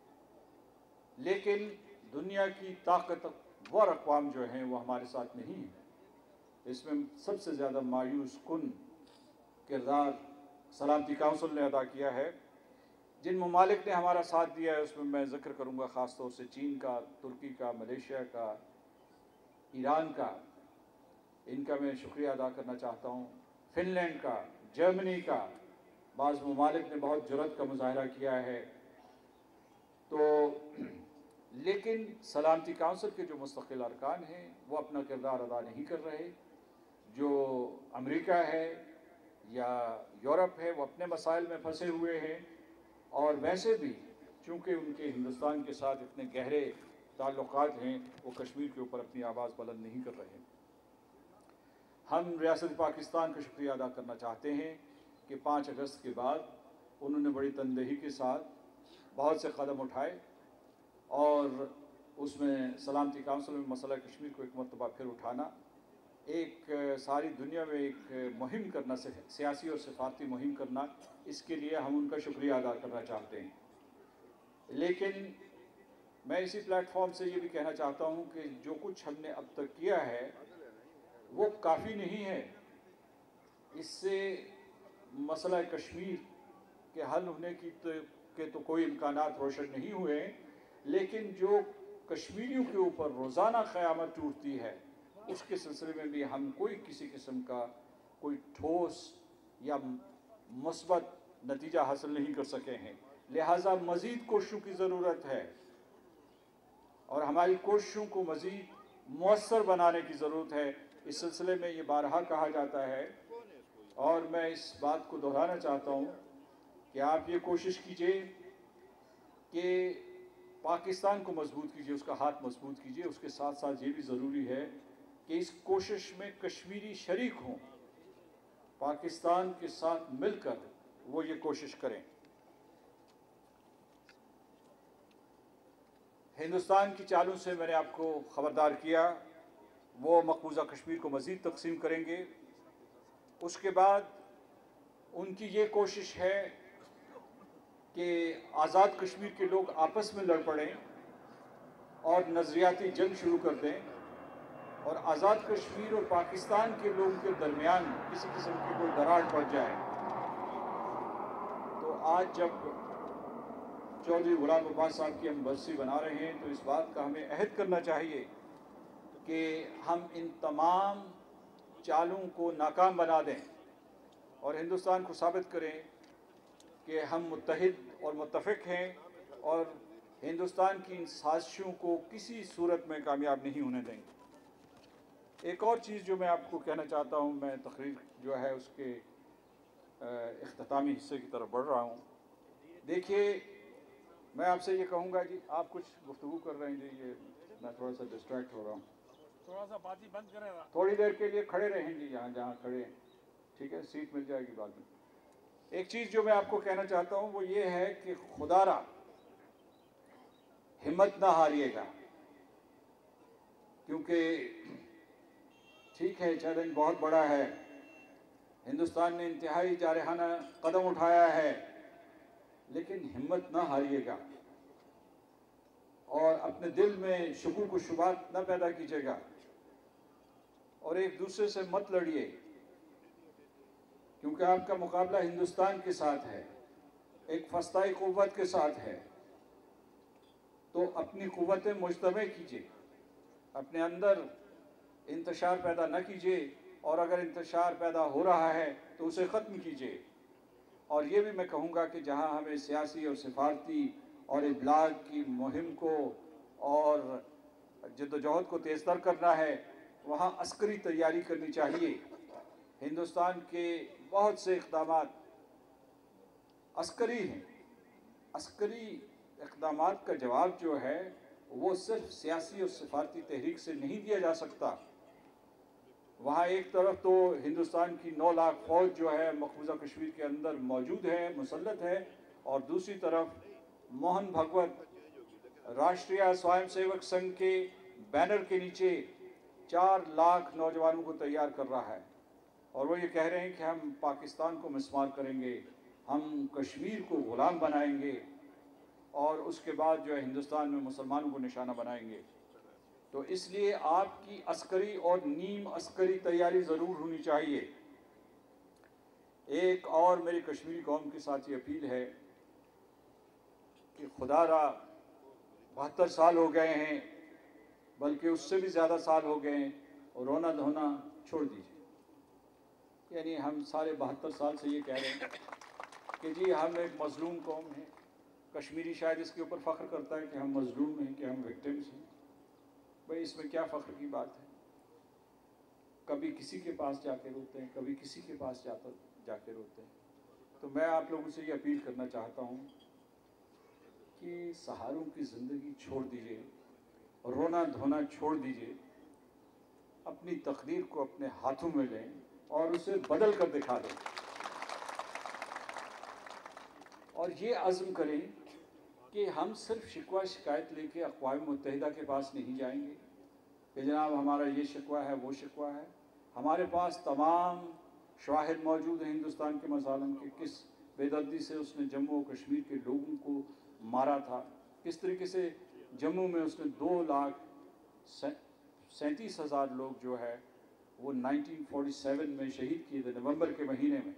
Speaker 8: लेकिन दुनिया की ताकतवर अक़वाम जो हैं वो हमारे साथ नहीं है। इसमें सबसे ज़्यादा मायूस कुन किरदार सलामती काउंसिल ने अदा किया है। जिन ममालिक ने हमारा साथ दिया है उसमें मैं ज़िक्र करूँगा ख़ास तौर से चीन का, तुर्की का, मलेशिया का, ईरान का। इनका मैं शुक्रिया अदा करना चाहता हूँ। फ़िनलैंड का, जर्मनी का, बाज़ ममालिक ने बहुत जुर्रत का मुज़ाहरा किया है। तो लेकिन सलामती काउंसिल के जो मुस्तक़िल अरकान हैं वो अपना किरदार अदा नहीं कर रहे। जो अमेरिका है या यूरोप है वो अपने मसाइल में फंसे हुए हैं, और वैसे भी चूँकि उनके हिंदुस्तान के साथ इतने गहरे ताल्लुक़ात हैं, वो कश्मीर के ऊपर अपनी आवाज़ बुलंद नहीं कर रहे। हम रियासत पाकिस्तान का शुक्रिया अदा करना चाहते हैं कि पाँच अगस्त के बाद उन्होंने बड़ी तनदेही के साथ बहुत से कदम उठाए और उसमें सलामती काउंसिल में मसला कश्मीर को एक मरतबा फिर उठाना, एक सारी दुनिया में एक मुहिम करना, सियासी और सफारती मुहिम करना, इसके लिए हम उनका शुक्रिया अदा करना चाहते हैं। लेकिन मैं इसी प्लेटफॉर्म से ये भी कहना चाहता हूँ कि जो कुछ हमने अब तक किया है वो काफ़ी नहीं है। इससे मसला कश्मीर के हल होने की तो के तो कोई इम्कानात रोशन नहीं हुए, लेकिन जो कश्मीरियों के ऊपर रोज़ाना क़यामत टूटती है उसके सिलसिले में भी हम कोई किसी किस्म का कोई ठोस या मुस्बत नतीजा हासिल नहीं कर सके हैं। लिहाजा मज़ीद कोशिशों की ज़रूरत है और हमारी कोशिशों को मज़ीद मौसर बनाने की ज़रूरत है। इस सिलसिले में ये बारहा कहा जाता है और मैं इस बात को दोहराना चाहता हूँ कि आप ये कोशिश कीजिए कि पाकिस्तान को मजबूत कीजिए, उसका हाथ मजबूत कीजिए। उसके साथ साथ ये भी ज़रूरी है कि इस कोशिश में कश्मीरी शरीक हों, पाकिस्तान के साथ मिलकर वो ये कोशिश करें। हिंदुस्तान की चालों से मैंने आपको ख़बरदार किया, वो मकबूजा कश्मीर को मज़ीद तकसीम करेंगे। उसके बाद उनकी ये कोशिश है कि आज़ाद कश्मीर के लोग आपस में लड़ पड़ें और नज़रियाती जंग शुरू कर दें, और आज़ाद कश्मीर और पाकिस्तान के लोगों के दरमियान किसी किस्म की कोई दरार पड़ जाए। तो आज जब चौधरी गुलाम अब्बास साहब की हम बरसी बना रहे हैं तो इस बात का हमें अहद करना चाहिए कि हम इन तमाम चालों को नाकाम बना दें और हिंदुस्तान को साबित करें कि हम मुत्तहिद और मुत्तफ़िक हैं और हिंदुस्तान की इन साजिशों को किसी सूरत में कामयाब नहीं होने देंगे। एक और चीज़ जो मैं आपको कहना चाहता हूँ, मैं तकरीर जो है उसके इख्तितामी हिस्से की तरफ बढ़ रहा हूँ। देखिए, मैं आपसे ये कहूँगा जी, आप कुछ गुफ्तगू कर रहे हैं जी, ये मैं थोड़ा सा डिस्ट्रैक्ट हो रहा हूँ।
Speaker 7: थोड़ा सा बात ही बंद करें ना,
Speaker 8: थोड़ी देर के लिए खड़े रहें जी, यहाँ जहाँ खड़े हैं, ठीक है, सीट मिल जाएगी बाद में। एक चीज़ जो मैं आपको कहना चाहता हूँ वो ये है कि खुदारा हिम्मत ना हारिएगा, क्योंकि ठीक है चैलेंज बहुत बड़ा है, हिंदुस्तान ने इंतहाई जारहाना कदम उठाया है, लेकिन हिम्मत ना हारिएगा और अपने दिल में शुकूक व शुबात न पैदा कीजिएगा और एक दूसरे से मत लड़िए, क्योंकि आपका मुकाबला हिंदुस्तान के साथ है, एक फस्ताई क़ुव्वत के साथ है। तो अपनी क़ुव्वतें मुज्तमे कीजिए, अपने अंदर इंतशार पैदा न कीजिए, और अगर इंतशार पैदा हो रहा है तो उसे ख़त्म कीजिए। और ये भी मैं कहूँगा कि जहाँ हमें सियासी और सिफारती और इब्लाग की मुहिम को और जद्दोजहद को तेज़तर करना है, वहाँ अस्करी तैयारी करनी चाहिए। हिंदुस्तान के बहुत से इक़दामात अस्करी हैं। अस्करी इक़दामात का जवाब जो है वो सिर्फ सियासी और सिफारती तहरीक से नहीं दिया जा सकता। वहाँ एक तरफ तो हिंदुस्तान की नौ लाख फ़ौज जो है मकबूजा कश्मीर के अंदर मौजूद है, मुसल्लत है, और दूसरी तरफ मोहन भगवत राष्ट्रीय स्वयं सेवक संघ के बैनर के नीचे चार लाख नौजवानों को तैयार कर रहा है, और वो ये कह रहे हैं कि हम पाकिस्तान को मिस्मार करेंगे, हम कश्मीर को ग़ुलाम बनाएंगे और उसके बाद जो है हिंदुस्तान में मुसलमानों को निशाना बनाएंगे। तो इसलिए आपकी अस्करी और नीम अस्करी तैयारी ज़रूर होनी चाहिए। एक और मेरी कश्मीरी कौम के साथ ये अपील है कि खुदारा बहत्तर साल हो गए हैं, बल्कि उससे भी ज़्यादा साल हो गए हैं, और रोना धोना छोड़ दीजिए। यानी हम सारे बहत्तर साल से ये कह रहे हैं कि जी हम एक मज़लूम कौम हैं। कश्मीरी शायद इसके ऊपर फ़ख्र करता है कि हम मज़लूम हैं, कि हम विक्टिम्स हैं। भाई इसमें क्या फ़ख्र की बात है? कभी किसी के पास जाके रोते हैं, कभी किसी के पास जाकर जाके रोते हैं। तो मैं आप लोगों से ये अपील करना चाहता हूँ कि सहारों की ज़िंदगी छोड़ दीजिए, रोना धोना छोड़ दीजिए, अपनी तकदीर को अपने हाथों में लें और उसे बदल कर दिखा दें, और ये अज़्म करें कि हम सिर्फ शिकवा शिकायत लेके अक़वाम मुत्तहिदा के पास नहीं जाएंगे कि जनाब हमारा ये शिकवा है, वो शिकवा है। हमारे पास तमाम शवाहिद मौजूद हैं हिंदुस्तान के मज़ालिम के, किस बेदर्दी से उसने जम्मू और कश्मीर के लोगों को मारा था, किस तरीके से जम्मू में उसने दो लाख सैंतीस हज़ार लोग जो है वो नाइनटीन फोर्टी सेवन में शहीद किए थे, नवंबर के महीने में।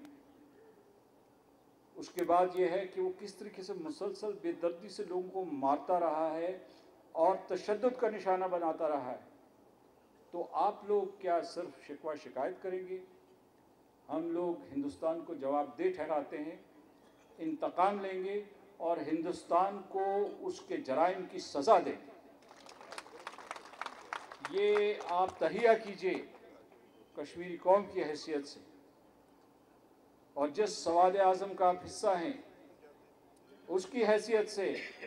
Speaker 8: उसके बाद ये है कि वो किस तरीके से मुसलसल बेदर्दी से लोगों को मारता रहा है और तशद्दुद का निशाना बनाता रहा है। तो आप लोग क्या सिर्फ शिकवा शिकायत करेंगे? हम लोग हिंदुस्तान को जवाब दे ठहराते हैं, इंतकाम लेंगे और हिंदुस्तान को उसके जराइम की सज़ा देंगे। ये आप तहिया कीजिए कश्मीरी कौम की हैसियत से, और जिस सवाद आज़म का आप हिस्सा हैं उसकी हैसियत से,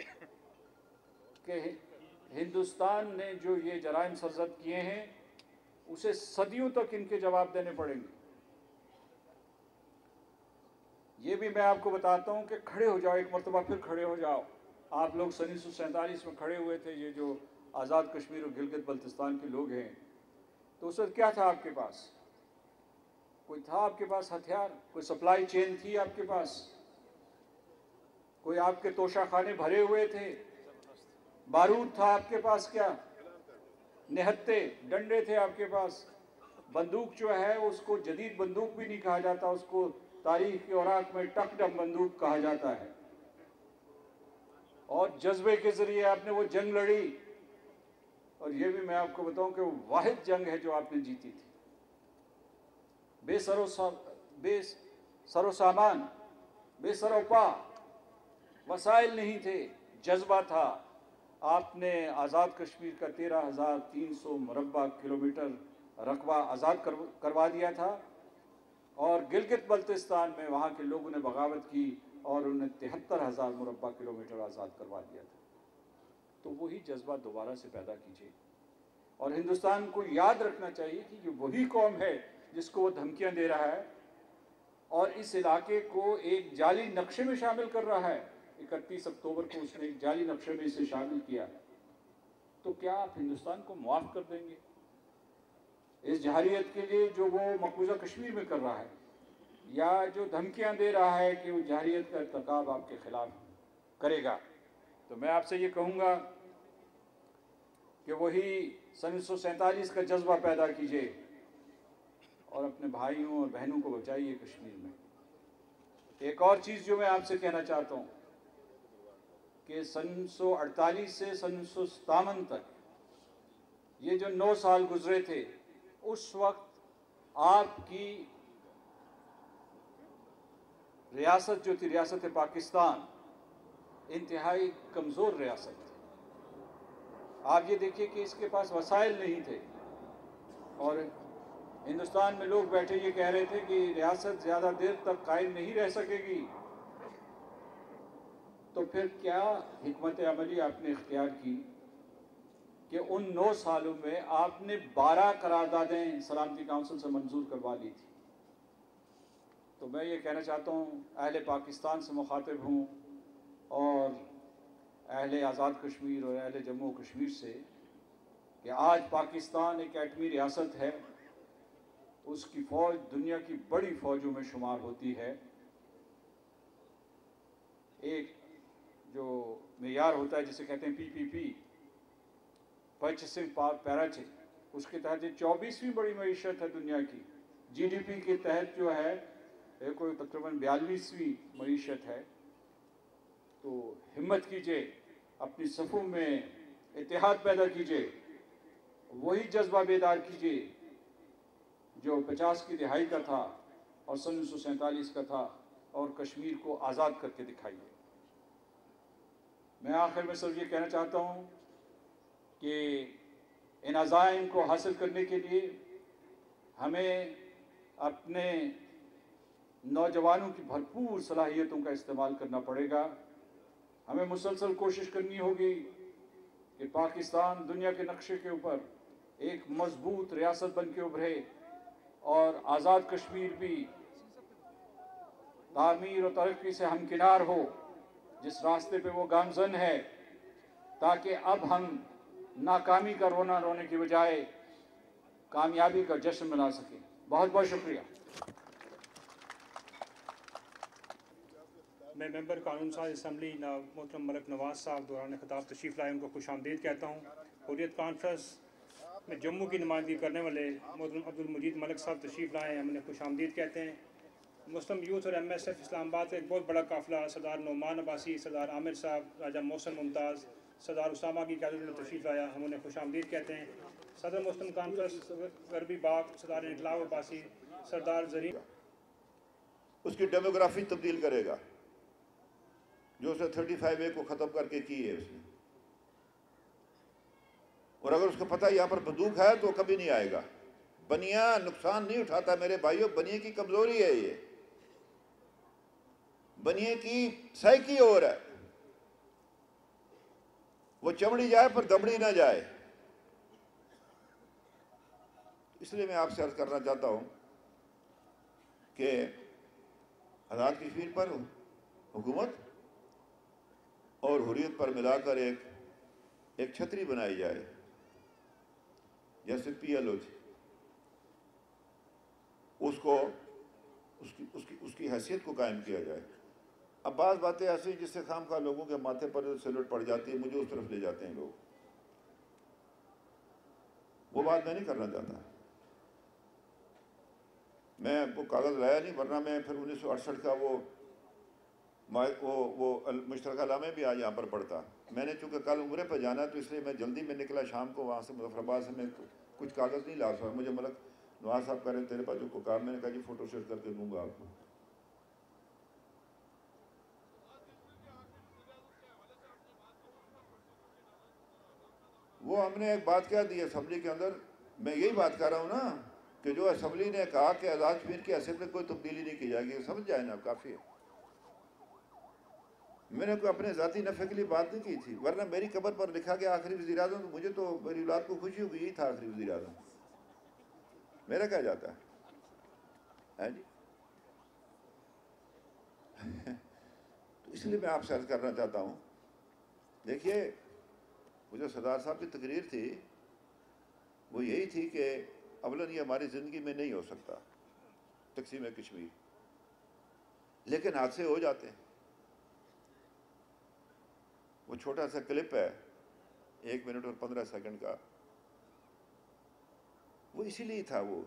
Speaker 8: कि हिंदुस्तान ने जो ये जराइम सरज़द किए हैं उसे सदियों तक इनके जवाब देने पड़ेंगे। ये भी मैं आपको बताता हूँ कि खड़े हो जाओ, एक मरतबा फिर खड़े हो जाओ। आप लोग सन उन्नीस सौ सैंतालीस में खड़े हुए थे, ये जो आज़ाद कश्मीर और गिलगित बल्तिस्तान के लोग हैं, तो उस वक्त क्या था आपके पास? कोई था आपके पास हथियार? कोई सप्लाई चेन थी आपके पास? कोई आपके तोशाखाने भरे हुए थे? बारूद था आपके पास क्या? निहत्ते डंडे थे आपके पास? बंदूक जो है उसको जदीद बंदूक भी नहीं कहा जाता, उसको तारीख के औराक में टकडम बंदूक कहा जाता है। और जज्बे के ज़रिए आपने वो जंग लड़ी, और ये भी मैं आपको बताऊं कि वो वाहिद जंग है जो आपने जीती थी। बेसरो बेसरो सामान, बेसरोपा वसाइल नहीं थे, जज्बा था। आपने आज़ाद कश्मीर का तेरह हज़ार तीन सौ मुरब्बा किलोमीटर रकबा आज़ाद कर, करवा दिया था, और गिलगित बल्तिस्तान में वहाँ के लोगों ने बगावत की और उन्हें तिहत्तर हज़ार मुरब्बा किलोमीटर आज़ाद करवा दिया था। तो वही जज्बा दोबारा से पैदा कीजिए, और हिंदुस्तान को याद रखना चाहिए कि ये वही कौम है जिसको वो धमकियां दे रहा है और इस इलाके को एक जाली नक्शे में शामिल कर रहा है। इकतीस अक्टूबर को उसने एक जाली नक्शे में इसे शामिल किया। तो क्या आप हिंदुस्तान को मुआफ़ कर देंगे इस जहारियत के लिए जो वो मकबूजा कश्मीर में कर रहा है? یا جو دھمکیاں دے رہا ہے کہ وہ جہریت کا ارتکاب آپ کے خلاف کرے گا، تو میں آپ سے یہ کہوں گا کہ وہی سن انیس سو سینتالیس کا جذبہ پیدا کیجیے اور اپنے بھائیوں اور بہنوں کو بچائیے کشمیر میں۔ ایک اور چیز جو میں آپ سے کہنا چاہتا ہوں کہ سن انیس سو اڑتالیس سے سن انیس سو ستاون تک یہ جو نو سال گزرے تھے، اس وقت آپ کی ریاست جو تھی، ریاست پاکستان، انتہائی کمزور ریاست تھی۔ آپ یہ دیکھیے کہ اس کے پاس وسائل نہیں تھے، اور ہندوستان میں لوگ بیٹھے یہ کہہ رہے تھے کہ ریاست زیادہ دیر تک قائم نہیں رہ سکے گی۔ تو پھر کیا حکمت عملی آپ نے اختیار کی کہ ان نو سالوں میں آپ نے بارہ قراردادیں سلامتی کونسل سے منظور کروا لی تھی۔ تو میں یہ کہنا چاہتا ہوں، اہل پاکستان سے مخاطب ہوں اور اہل آزاد کشمیر اور اہل جموں و کشمیر سے، کہ آج پاکستان ایک ایٹمی ریاست ہے، اس کی فوج دنیا کی بڑی فوجوں میں شمار ہوتی ہے۔ ایک جو معیار ہوتا ہے جسے کہتے ہیں پی پی پی، پرچیسنگ پاور پیراچے، اس کے تحت یہ چوبیسویں بڑی معیشت ہے دنیا کی۔ جی ڈی پی کے تحت جو ہے کوئی تقریباً بیالیسویں معیشت ہے۔ تو ہمت کیجئے، اپنی صفوں میں اتحاد پیدا کیجئے، وہی جذبہ بیدار کیجئے جو پچاس کی دہائی کا تھا اور سن انیس سو سینتالیس کا تھا، اور کشمیر کو آزاد کر کے دکھائیے۔ میں آخر میں صرف یہ کہنا چاہتا ہوں کہ ان عزائم کو حاصل کرنے کے لیے ہمیں اپنے نوجوانوں کی بھرپور صلاحیتوں کا استعمال کرنا پڑے گا۔ ہمیں مسلسل کوشش کرنی ہوگی کہ پاکستان دنیا کے نقشے کے اوپر ایک مضبوط ریاست بن کے ابھرے، اور آزاد کشمیر بھی تعمیر و ترقی سے ہمکنار ہو جس راستے پہ وہ گامزن ہے، تاکہ اب ہم ناکامی کا رونا رونے کی بجائے کامیابی کا جشن منا سکیں۔ بہت بہت شکریہ۔
Speaker 2: میں ممبر قانون ساز اسمبلی محترم ملک نواز صاحب دوران خطاب تشریف لائے، ان کو خوش آمدید کہتا ہوں۔ حریت کانفرنس میں جموں کی نمائندگی کرنے والے محترم عبد المجید ملک صاحب تشریف لائے ہیں، ہم انہیں خوش آمدید کہتے ہیں۔ مسلم یوتھ اور M S F Islamabad کا ایک بہت بڑا قافلہ سردار نعمان عباسی، سردار عامر صاحب، راجہ محسن ممتاز، سردار اسامہ کی قیادت میں تشریف لایا، ہم انہیں خوش آمدید کہتے ہیں۔ صدر مسلم کانفرنس غربی باغ سردار انقلاب عباسی، سردار زرین،
Speaker 4: اس کی ڈیموگرافی تبدیل کرے گا جو اسے تھرٹی فائیو اے کو ختم کر کے کی ہے اس نے، اور اگر اس کو پتہ یہاں پر بندوق ہے تو کبھی نہیں آئے گا۔ بنیا نقصان نہیں اٹھاتا میرے بھائیوں، بنیے کی کمزوری ہے، یہ بنیے کی سائیکی اور ہے، وہ چمڑی جائے پر دمڑی نہ جائے۔ اس لیے میں آپ سے عرض کرنا چاہتا ہوں کہ آزاد کشمیر پر حکومت اور حریت پر ملا کر ایک ایک چھتری بنائی جائے، جیسے پی ایل او تھی، اس کو اس کی اس کی اس کی حیثیت کو قائم کیا جائے۔ اب بعض باتیں ایسی جس سے خام خواہ لوگوں کے ماتھے پر سلوٹ پڑ جاتی ہے، مجھے اس طرف لے جاتے ہیں لوگ، وہ بات میں نہیں کرنا چاہتا۔ میں وہ کاغذ لایا نہیں، ورنہ میں پھر انیس سو اڑسٹھ کا وہ وہ مشترکہ نامے بھی آج یہاں پر پڑھتا۔ میں نے چونکہ کل عمرے پہ جانا ہے تو اس لیے میں جلدی میں نکلا شام کو، وہاں سے مظفر آباد سے میں کچھ کاغذ نہیں لا سکا۔ مجھے ملک نواز صاحب کہہ رہے تیرے پاس جو کو کام، میں نے کہا جی فوٹو شیٹ کر کے دوں گا آپ کو۔ وہ ہم نے ایک بات کہہ دی اسمبلی کے اندر، میں یہی بات کر رہا ہوں نا کہ جو اسمبلی نے کہا کہ آزاد کشمیر کی حیثیت میں کوئی تبدیلی نہیں کی جائے گی، سمجھ جائے نا، کافی ہے۔ میں نے کوئی اپنے ذاتی نفع کے لیے بات نہیں کی تھی، ورنہ میری قبر پر لکھا گیا آخری وزیر اعظم، تو مجھے تو میری اولاد کو خوشی ہوگی، یہی تھا آخری وزیر اعظم، میرا کیا جاتا ہے جی۔ تو اس لیے میں آپ سے عرض کرنا چاہتا ہوں، دیکھیے وہ جو سردار صاحب کی تقریر تھی وہ یہی تھی کہ اولاً یہ ہماری زندگی میں نہیں ہو سکتا تقسیم کشمیر،
Speaker 9: لیکن حادثے ہو جاتے ہیں. وہ چھوٹا سا کلپ ہے ایک منٹ اور پندرہ سیکنڈ کا, وہ اسی لیے تھا وہ,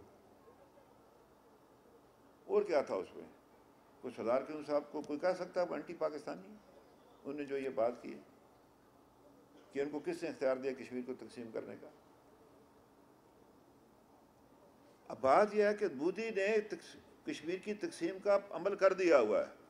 Speaker 9: اور کیا تھا اس میں؟ کوئی سردار قیوم صاحب کو کوئی کہہ سکتا ہے وہ اینٹی پاکستانی؟ انہوں نے جو یہ بات کی کہ ان کو کس نے اختیار دیا کشمیر کو تقسیم کرنے کا؟ اب بات یہ ہے کہ مودی نے کشمیر کی تقسیم کا عمل کر دیا ہوا ہے,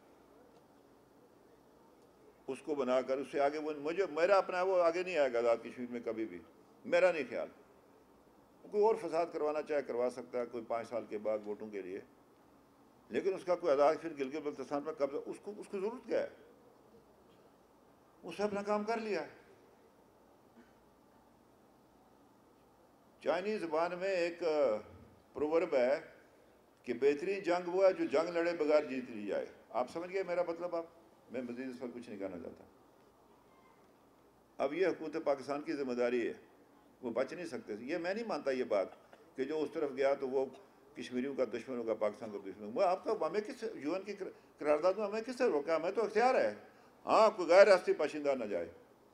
Speaker 9: اس کو بنا کر اس سے آگے وہ مجھے میرا اپنا وہ آگے نہیں آئے گا آزاد کشمیر میں کبھی بھی, میرا نہیں خیال. کوئی اور فساد کروانا چاہے کروا سکتا ہے کوئی پانچ سال کے بعد ووٹوں کے لیے, لیکن اس کا کوئی آزاد پھر گلگت بلتستان پر قبضہ اس کو اس کو ضرورت کیا ہے؟ اس نے اپنا کام کر لیا ہے. چائنی زبان میں ایک پروورب ہے کہ بہترین جنگ وہ ہے جو جنگ لڑے بغیر جیت لی جائے. آپ سمجھ گئے میرا مطلب؟ آپ میں مزید اس پر کچھ نہیں کہنا چاہتا. اب یہ حکومت پاکستان کی ذمہ داری ہے, وہ بچ نہیں سکتے. یہ میں نہیں مانتا یہ بات کہ جو اس طرف گیا تو وہ کشمیریوں کا دشمن ہوگا, پاکستان کا دشمن. وہ آپ کا ہمیں کس یو این کی قرارداد میں ہمیں کس سے روکا؟ ہمیں تو اختیار ہے. ہاں کوئی غیر ریاستی باشندہ نہ جائے.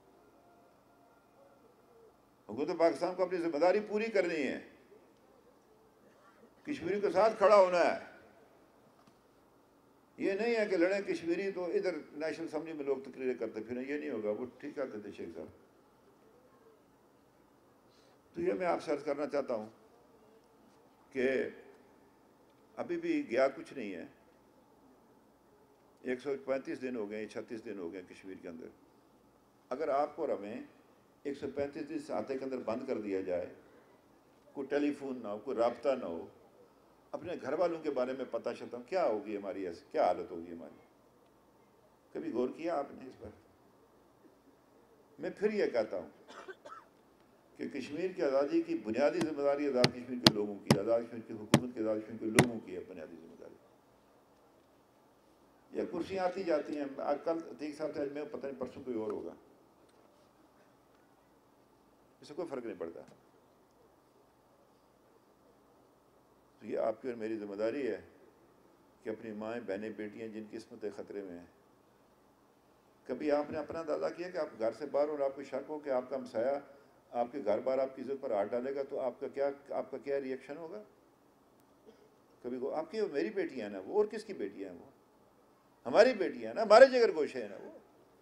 Speaker 9: حکومت پاکستان کو اپنی ذمہ داری پوری کرنی ہے, کشمیریوں کے ساتھ کھڑا ہونا ہے. یہ نہیں ہے کہ لڑیں کشمیری تو ادھر نیشنل اسمبلی میں لوگ تقریریں کرتے پھریں, یہ نہیں ہوگا. وہ ٹھیک کہتے تھے شیخ صاحب. تو یہ میں آپ سے عرض کرنا چاہتا ہوں کہ ابھی بھی گیا کچھ نہیں ہے. ایک سو پینتیس دن ہو گئے, چھتیس دن ہو گئے کشمیر کے اندر. اگر آپ کو اور ہمیں ایک سو پینتیس دن ساتھ کے اندر بند کر دیا جائے, کوئی ٹیلی فون نہ ہو, کوئی رابطہ نہ ہو, اپنے گھر والوں کے بارے میں پتہ چلتا ہوں, کیا ہوگی ہماری, ایسی کیا حالت ہوگی ہماری؟ کبھی غور کیا آپ نے اس پر؟ میں پھر یہ کہتا ہوں کہ کشمیر کی آزادی کی بنیادی ذمہ داری آزاد کشمیر کے لوگوں کی, آزاد کشمیر کی حکومت کی, آزاد کشمیر کے لوگوں کی ہے بنیادی ذمہ داری. یہ کرسیاں آتی جاتی ہیں. آج کل عتیق صاحب تھے, میں پتہ نہیں پرسوں کوئی اور ہوگا, اس سے کوئی فرق نہیں پڑتا. تو یہ آپ کی اور میری ذمہ داری ہے کہ اپنی مائیں بہنیں بیٹیاں جن کی قسمتیں خطرے میں ہیں, کبھی آپ نے اپنا اندازہ کیا کہ آپ گھر سے باہر اور آپ کو شک ہو کہ آپ کا ہمسایہ آپ کے گھر بار آپ کی عزت پر ہاتھ ڈالے گا تو آپ کا کیا آپ کا کیا ریئیکشن ہوگا؟ کبھی کو آپ کی میری بیٹیاں ہیں نا وہ, اور کس کی بیٹیاں ہیں وہ؟ ہماری بیٹیاں ہیں نا, ہمارے جگر گوشے ہیں نا وہ.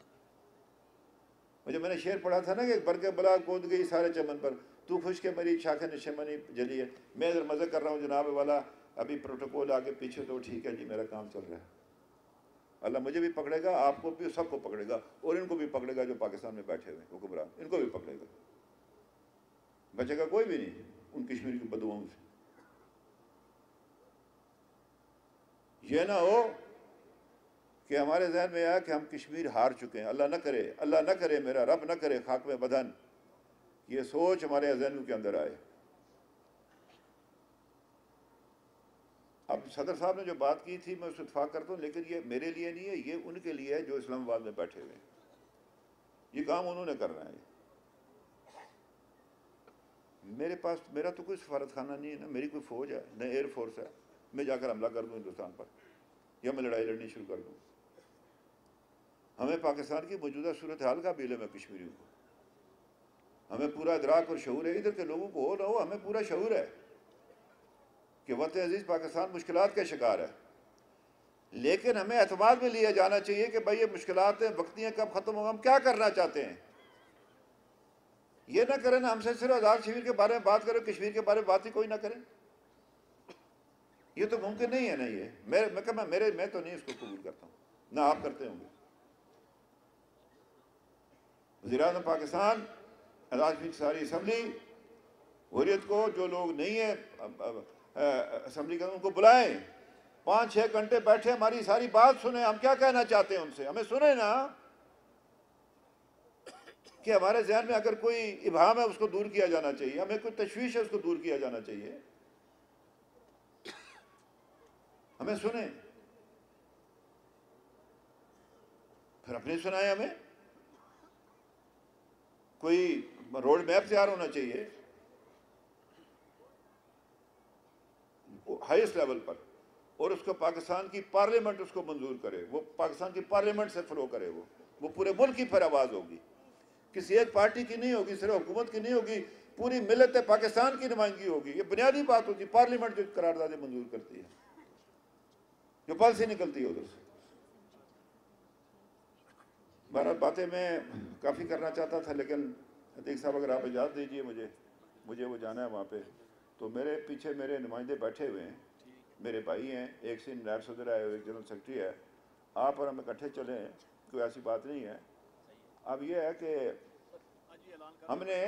Speaker 9: مجھے میں نے شعر پڑھا تھا نا کہ برق بلا کود گئی سارے چمن پر, تو خوش کے مری شاخ نشمنی جلی ہے. میں ادھر مزہ کر رہا ہوں جناب والا, ابھی پروٹوکول آگے پیچھے تو ٹھیک ہے جی, میرا کام چل رہا ہے. اللہ مجھے بھی پکڑے گا, آپ کو بھی, سب کو پکڑے گا, اور ان کو بھی پکڑے گا جو پاکستان میں بیٹھے ہوئے حکمران, ان کو بھی پکڑے گا. بچے گا کوئی بھی نہیں ان کشمیر کی بددعاؤں سے. یہ نہ ہو کہ ہمارے ذہن میں آیا کہ ہم کشمیر ہار چکے ہیں. اللہ نہ کرے, اللہ نہ کرے, میرا رب نہ کرے, خاک میں بدن یہ سوچ ہمارے ذہنوں کے اندر آئے. اب صدر صاحب نے جو بات کی تھی میں اس سے اتفاق کرتا ہوں, لیکن یہ میرے لیے نہیں ہے, یہ ان کے لیے ہے جو اسلام آباد میں بیٹھے ہوئے ہیں. یہ کام انہوں نے کرنا ہے. میرے پاس میرا تو کوئی سفارت خانہ نہیں ہے, نہ میری کوئی فوج ہے, نہ ایئر فورس ہے. میں جا کر حملہ کر دوں ہندوستان پر یا میں لڑائی لڑنی شروع کر دوں. ہمیں پاکستان کی موجودہ صورتحال کا بھی علم ہے کشمیریوں کو, ہمیں پورا ادراک اور شعور ہے. ادھر کے لوگوں کو ہو نہ ہو, ہمیں پورا شعور ہے کہ وطن عزیز پاکستان مشکلات کا شکار ہے. لیکن ہمیں اعتماد میں لیا جانا چاہیے کہ بھائی یہ مشکلات ہیں, وقتی ہیں, کب ختم ہوگا, ہم کیا کرنا چاہتے ہیں. یہ نہ کریں نا ہم سے صرف آزاد کشمیر کے بارے میں بات کریں, کشمیر کے بارے میں بات ہی کوئی نہ کریں. یہ تو ممکن نہیں ہے نا. یہ میں میں کہ میرے میں تو نہیں اس کو قبول کرتا ہوں, نہ آپ کرتے ہوں گے. وزیر اعظم پاکستان, آزاد کشمیر کی ساری اسمبلی, حریت کو جو لوگ نہیں ہیں اسمبلی کے ان کو بلائیں, پانچ چھ گھنٹے بیٹھے ہماری ساری بات سنیں, ہم کیا کہنا چاہتے ہیں ان سے, ہمیں سنیں نا. کہ ہمارے ذہن میں اگر کوئی ابہام ہے اس کو دور کیا جانا چاہیے, ہمیں کوئی تشویش ہے اس کو دور کیا جانا چاہیے. ہمیں سنیں, پھر اپنے سنائیں. ہمیں کوئی روڈ میپ تیار ہونا چاہیے ہائیسٹ لیول پر. اور اس کو پاکستان کی پارلیمنٹ اس کو منظور کرے، وہ پاکستان کی پارلیمنٹ سے فلو کرے، وہ وہ پورے ملک کی پھر آواز ہوگی، کسی ایک پارٹی کی نہیں ہوگی، صرف حکومت کی نہیں ہوگی، پوری ملت پاکستان کی نمائندگی ہوگی. یہ بنیادی بات ہوتی ہے. پارلیمنٹ جو قراردادیں منظور کرتی ہے، جو پالیسی نکلتی ہے ادھر سے. بہرحال باتیں میں کافی کرنا چاہتا تھا، لیکن عتیق صاحب اگر آپ اجازت دیجئے مجھے مجھے وہ جانا ہے وہاں پہ. تو میرے پیچھے میرے نمائندے بیٹھے ہوئے ہیں، میرے بھائی ہیں، ایک سین نائب صدر ہے، ایک جنرل سیکرٹری ہے. آپ اور ہم اکٹھے چلیں، کوئی ایسی بات نہیں ہے. اب یہ ہے کہ ہم نے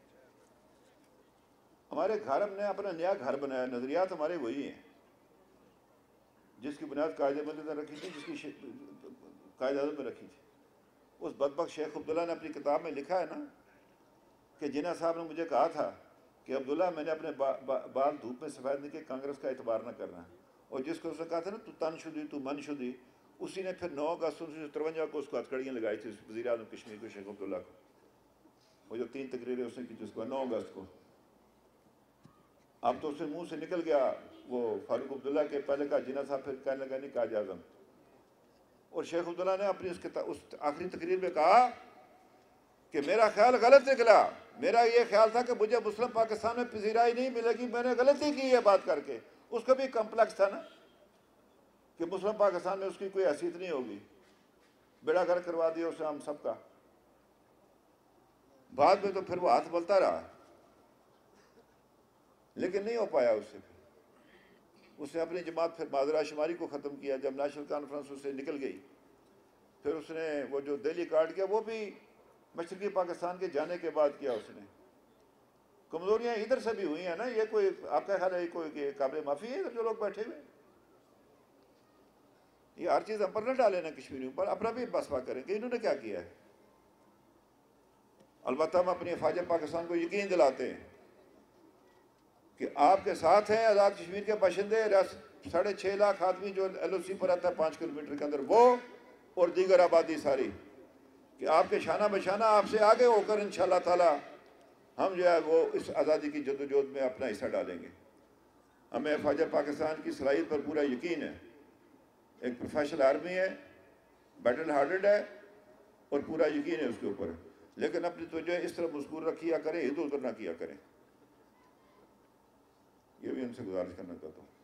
Speaker 9: ہمارے گھر ہم نے اپنا نیا گھر بنایا. نظریات ہمارے وہی ہیں جس کی بنیاد قائد ملت نے رکھی تھی، جس کی قائد اعظم نے رکھی تھی. اس بدبخت شیخ عبداللہ نے اپنی کتاب میں لکھا ہے نا کہ جناح صاحب نے مجھے کہا تھا کہ عبداللہ میں نے اپنے بال دھوپ میں سفید نہیں کہ کانگریس کا اعتبار نہ کرنا. اور جس کو اس نے کہا تھا نا تو تن شدی تو من شدی، اسی نے پھر نو اگست انیس سو ترونجا کو اس کو ہتھکڑیاں لگائی تھی وزیر اعظم کشمیر کو، شیخ عبداللہ کو. وہ جو تین تقریریں اس نے کی جس کو نو اگست کو. اب تو اس سے منہ سے نکل گیا وہ فاروق عبداللہ کے پہلے کا جناح صاحب، پھر کہنے لگا نہیں قائد اعظم. اور شیخ عبداللہ نے اپنی اس, اس آخری تقریر میں کہا کہ میرا خیال غلط نکلا. میرا یہ خیال تھا کہ مجھے مسلم پاکستان میں پذیرائی نہیں ملے گی، میں نے غلطی کی یہ بات کر کے. اس کو بھی کمپلیکس تھا نا کہ مسلم پاکستان میں اس کی کوئی حیثیت نہیں ہوگی. بیڑا گھر کروا دیا اسے ہم سب کا. بعد میں تو پھر وہ ہاتھ ملتا رہا، لیکن نہیں ہو پایا اس سے. اس نے اپنی جماعت پھر مازرہ شماری کو ختم کیا جب نیشنل کانفرنس اس سے نکل گئی. پھر اس نے وہ جو دہلی کاٹ کیا وہ بھی مشرقی پاکستان کے جانے کے بعد کیا اس نے. کمزوریاں ادھر سے بھی ہوئی ہیں نا. یہ کوئی آپ کا خیال ہے کوئی قابل معافی ہے ادھر جو لوگ بیٹھے ہوئے؟ یہ ہر چیز ہم پر نہ ڈالیں نا کشمیریوں پر، اپنا بھی بسوا کریں کہ انہوں نے کیا کیا ہے. البتہ ہم اپنی افواج پاکستان کو یقین دلاتے ہیں کہ آپ کے ساتھ ہیں آزاد کشمیر کے باشندے، ساڑھے چھ لاکھ آدمی جو ایل او سی پر آتا ہے پانچ کلو میٹر کے اندر، وہ اور دیگر آبادی ساری، کہ آپ کے شانہ بشانہ آپ سے آگے ہو کر انشاءاللہ تعالی ہم جو ہے وہ اس آزادی کی جدوجہد میں اپنا حصہ ڈالیں گے. ہمیں افواج پاکستان کی صلاحیت پر پورا یقین ہے. ایک پروفیشنل آرمی ہے، بیٹل ہارڈڈ ہے، اور پورا یقین ہے اس کے اوپر. لیکن اپنی توجہ اس طرح مذکور رکھیا کریں، ادھر ادھر نہ کیا کریں. یہ بھی ان سے گزارش کرنا چاہتا ہوں.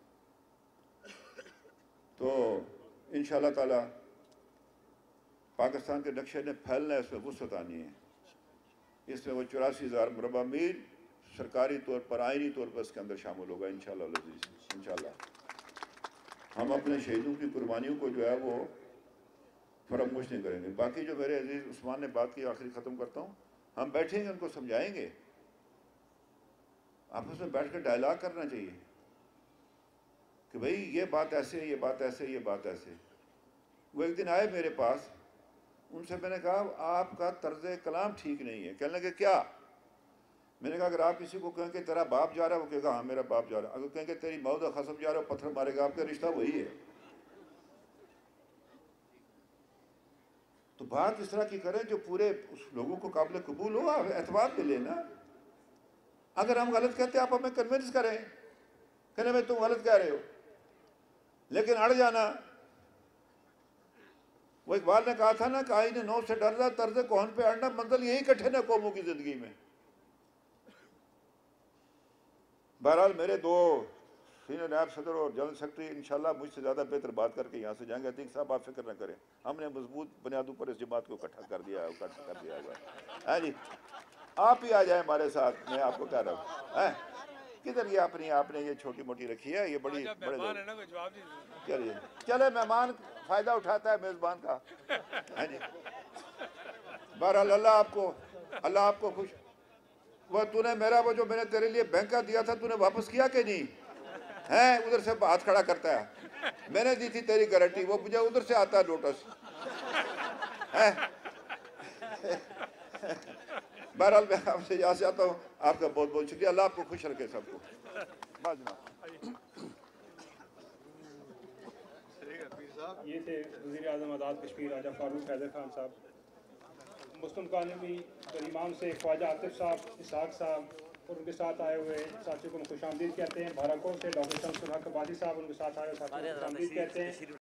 Speaker 9: تو انشاءاللہ تعالی پاکستان کے نقشے نے پھیلنا ہے، اس میں وسعت آنی ہے. اس میں وہ چوراسی ہزار مربع میل سرکاری طور پر، آئینی طور پر اس کے اندر شامل ہوگا انشاءاللہ العزیز. انشاءاللہ ہم اپنے شہیدوں کی قربانیوں کو جو ہے وہ فراموش نہیں کریں گے. باقی جو میرے عزیز عثمان نے بات کی، آخری ختم کرتا ہوں، ہم بیٹھیں گے ان کو سمجھائیں گے. آپس میں بیٹھ کر ڈائلاگ کرنا چاہیے کہ بھئی یہ بات ایسے، یہ بات ایسے، یہ بات ایسے. وہ ایک دن آئے میرے پاس، ان سے میں نے کہا آپ کا طرز کلام ٹھیک نہیں ہے. کہنے لگے کیا؟ میں نے کہا اگر آپ کسی کو کہیں کہ تیرا باپ جا رہا ہے، وہ کہے گا ہاں میرا باپ جا رہا ہے. اگر کہیں کہ تیری موت خصم جا رہا ہے، پتھر مارے گا، آپ کا رشتہ وہی ہے. تو بات اس طرح کی کریں جو پورے اس لوگوں کو قابل قبول ہو، اعتبار پہ لینا. اگر ہم غلط کہتے ہیں آپ ہمیں کنونس کریں، کہنے میں تم غلط کہہ رہے ہو، لیکن اڑ جانا. وہ اقبال نے کہا تھا نا کہ آئین نو سے ڈرنا، طرز کون پہ اڑنا، منزل یہی کٹھے نا قوموں کی زندگی میں. بہرحال میرے دو سینئر نائب صدر اور جنرل سیکرٹری انشاءاللہ مجھ سے زیادہ بہتر بات کر کے یہاں سے جائیں گے. عتیق صاحب آپ فکر نہ کریں، ہم نے مضبوط بنیادوں پر اس جماعت کو اکٹھا کر دیا ہے، اکٹھا کر دیا ہوا ہے جی. آپ ہی آ جائیں ہمارے ساتھ، میں آپ کو کہہ رہا ہوں. کدھر یہ اپنی آپ نے یہ چھوٹی موٹی رکھی ہے، یہ بڑی بڑے چلیے چلے مہمان فائدہ اٹھاتا ہے میزبان کا. جی بہرحال اللہ آپ کو اللہ آپ کو خوش. وہ تو نے میرا وہ جو میں نے تیرے لیے بینک کا دیا تھا تو نے واپس کیا کہ نہیں ہے؟ ادھر سے ہاتھ کھڑا کرتا ہے. میں نے دی تھی تیری گارنٹی، وہ مجھے ادھر سے آتا ہے نوٹس. بہرحال میں آپ سے یہاں سے آتا ہوں. آپ کا بہت بہت شکریہ. اللہ آپ کو خوش رکھے سب کو. بات جناب
Speaker 2: یہ تھے وزیر اعظم آزاد کشمیر راجہ فاروق حیدر خان صاحب. مسلم کالمی پر امام سے خواجہ عاطف صاحب، اسحاق صاحب اور ان کے ساتھ آئے ہوئے ساتھیوں کو خوش آمدید کہتے ہیں۔ بھارکوں سے ڈاکٹر شمس الحق عباسی صاحب ان کے ساتھ آئے ہوئے ساتھیوں کو خوش آمدید کہتے ہیں۔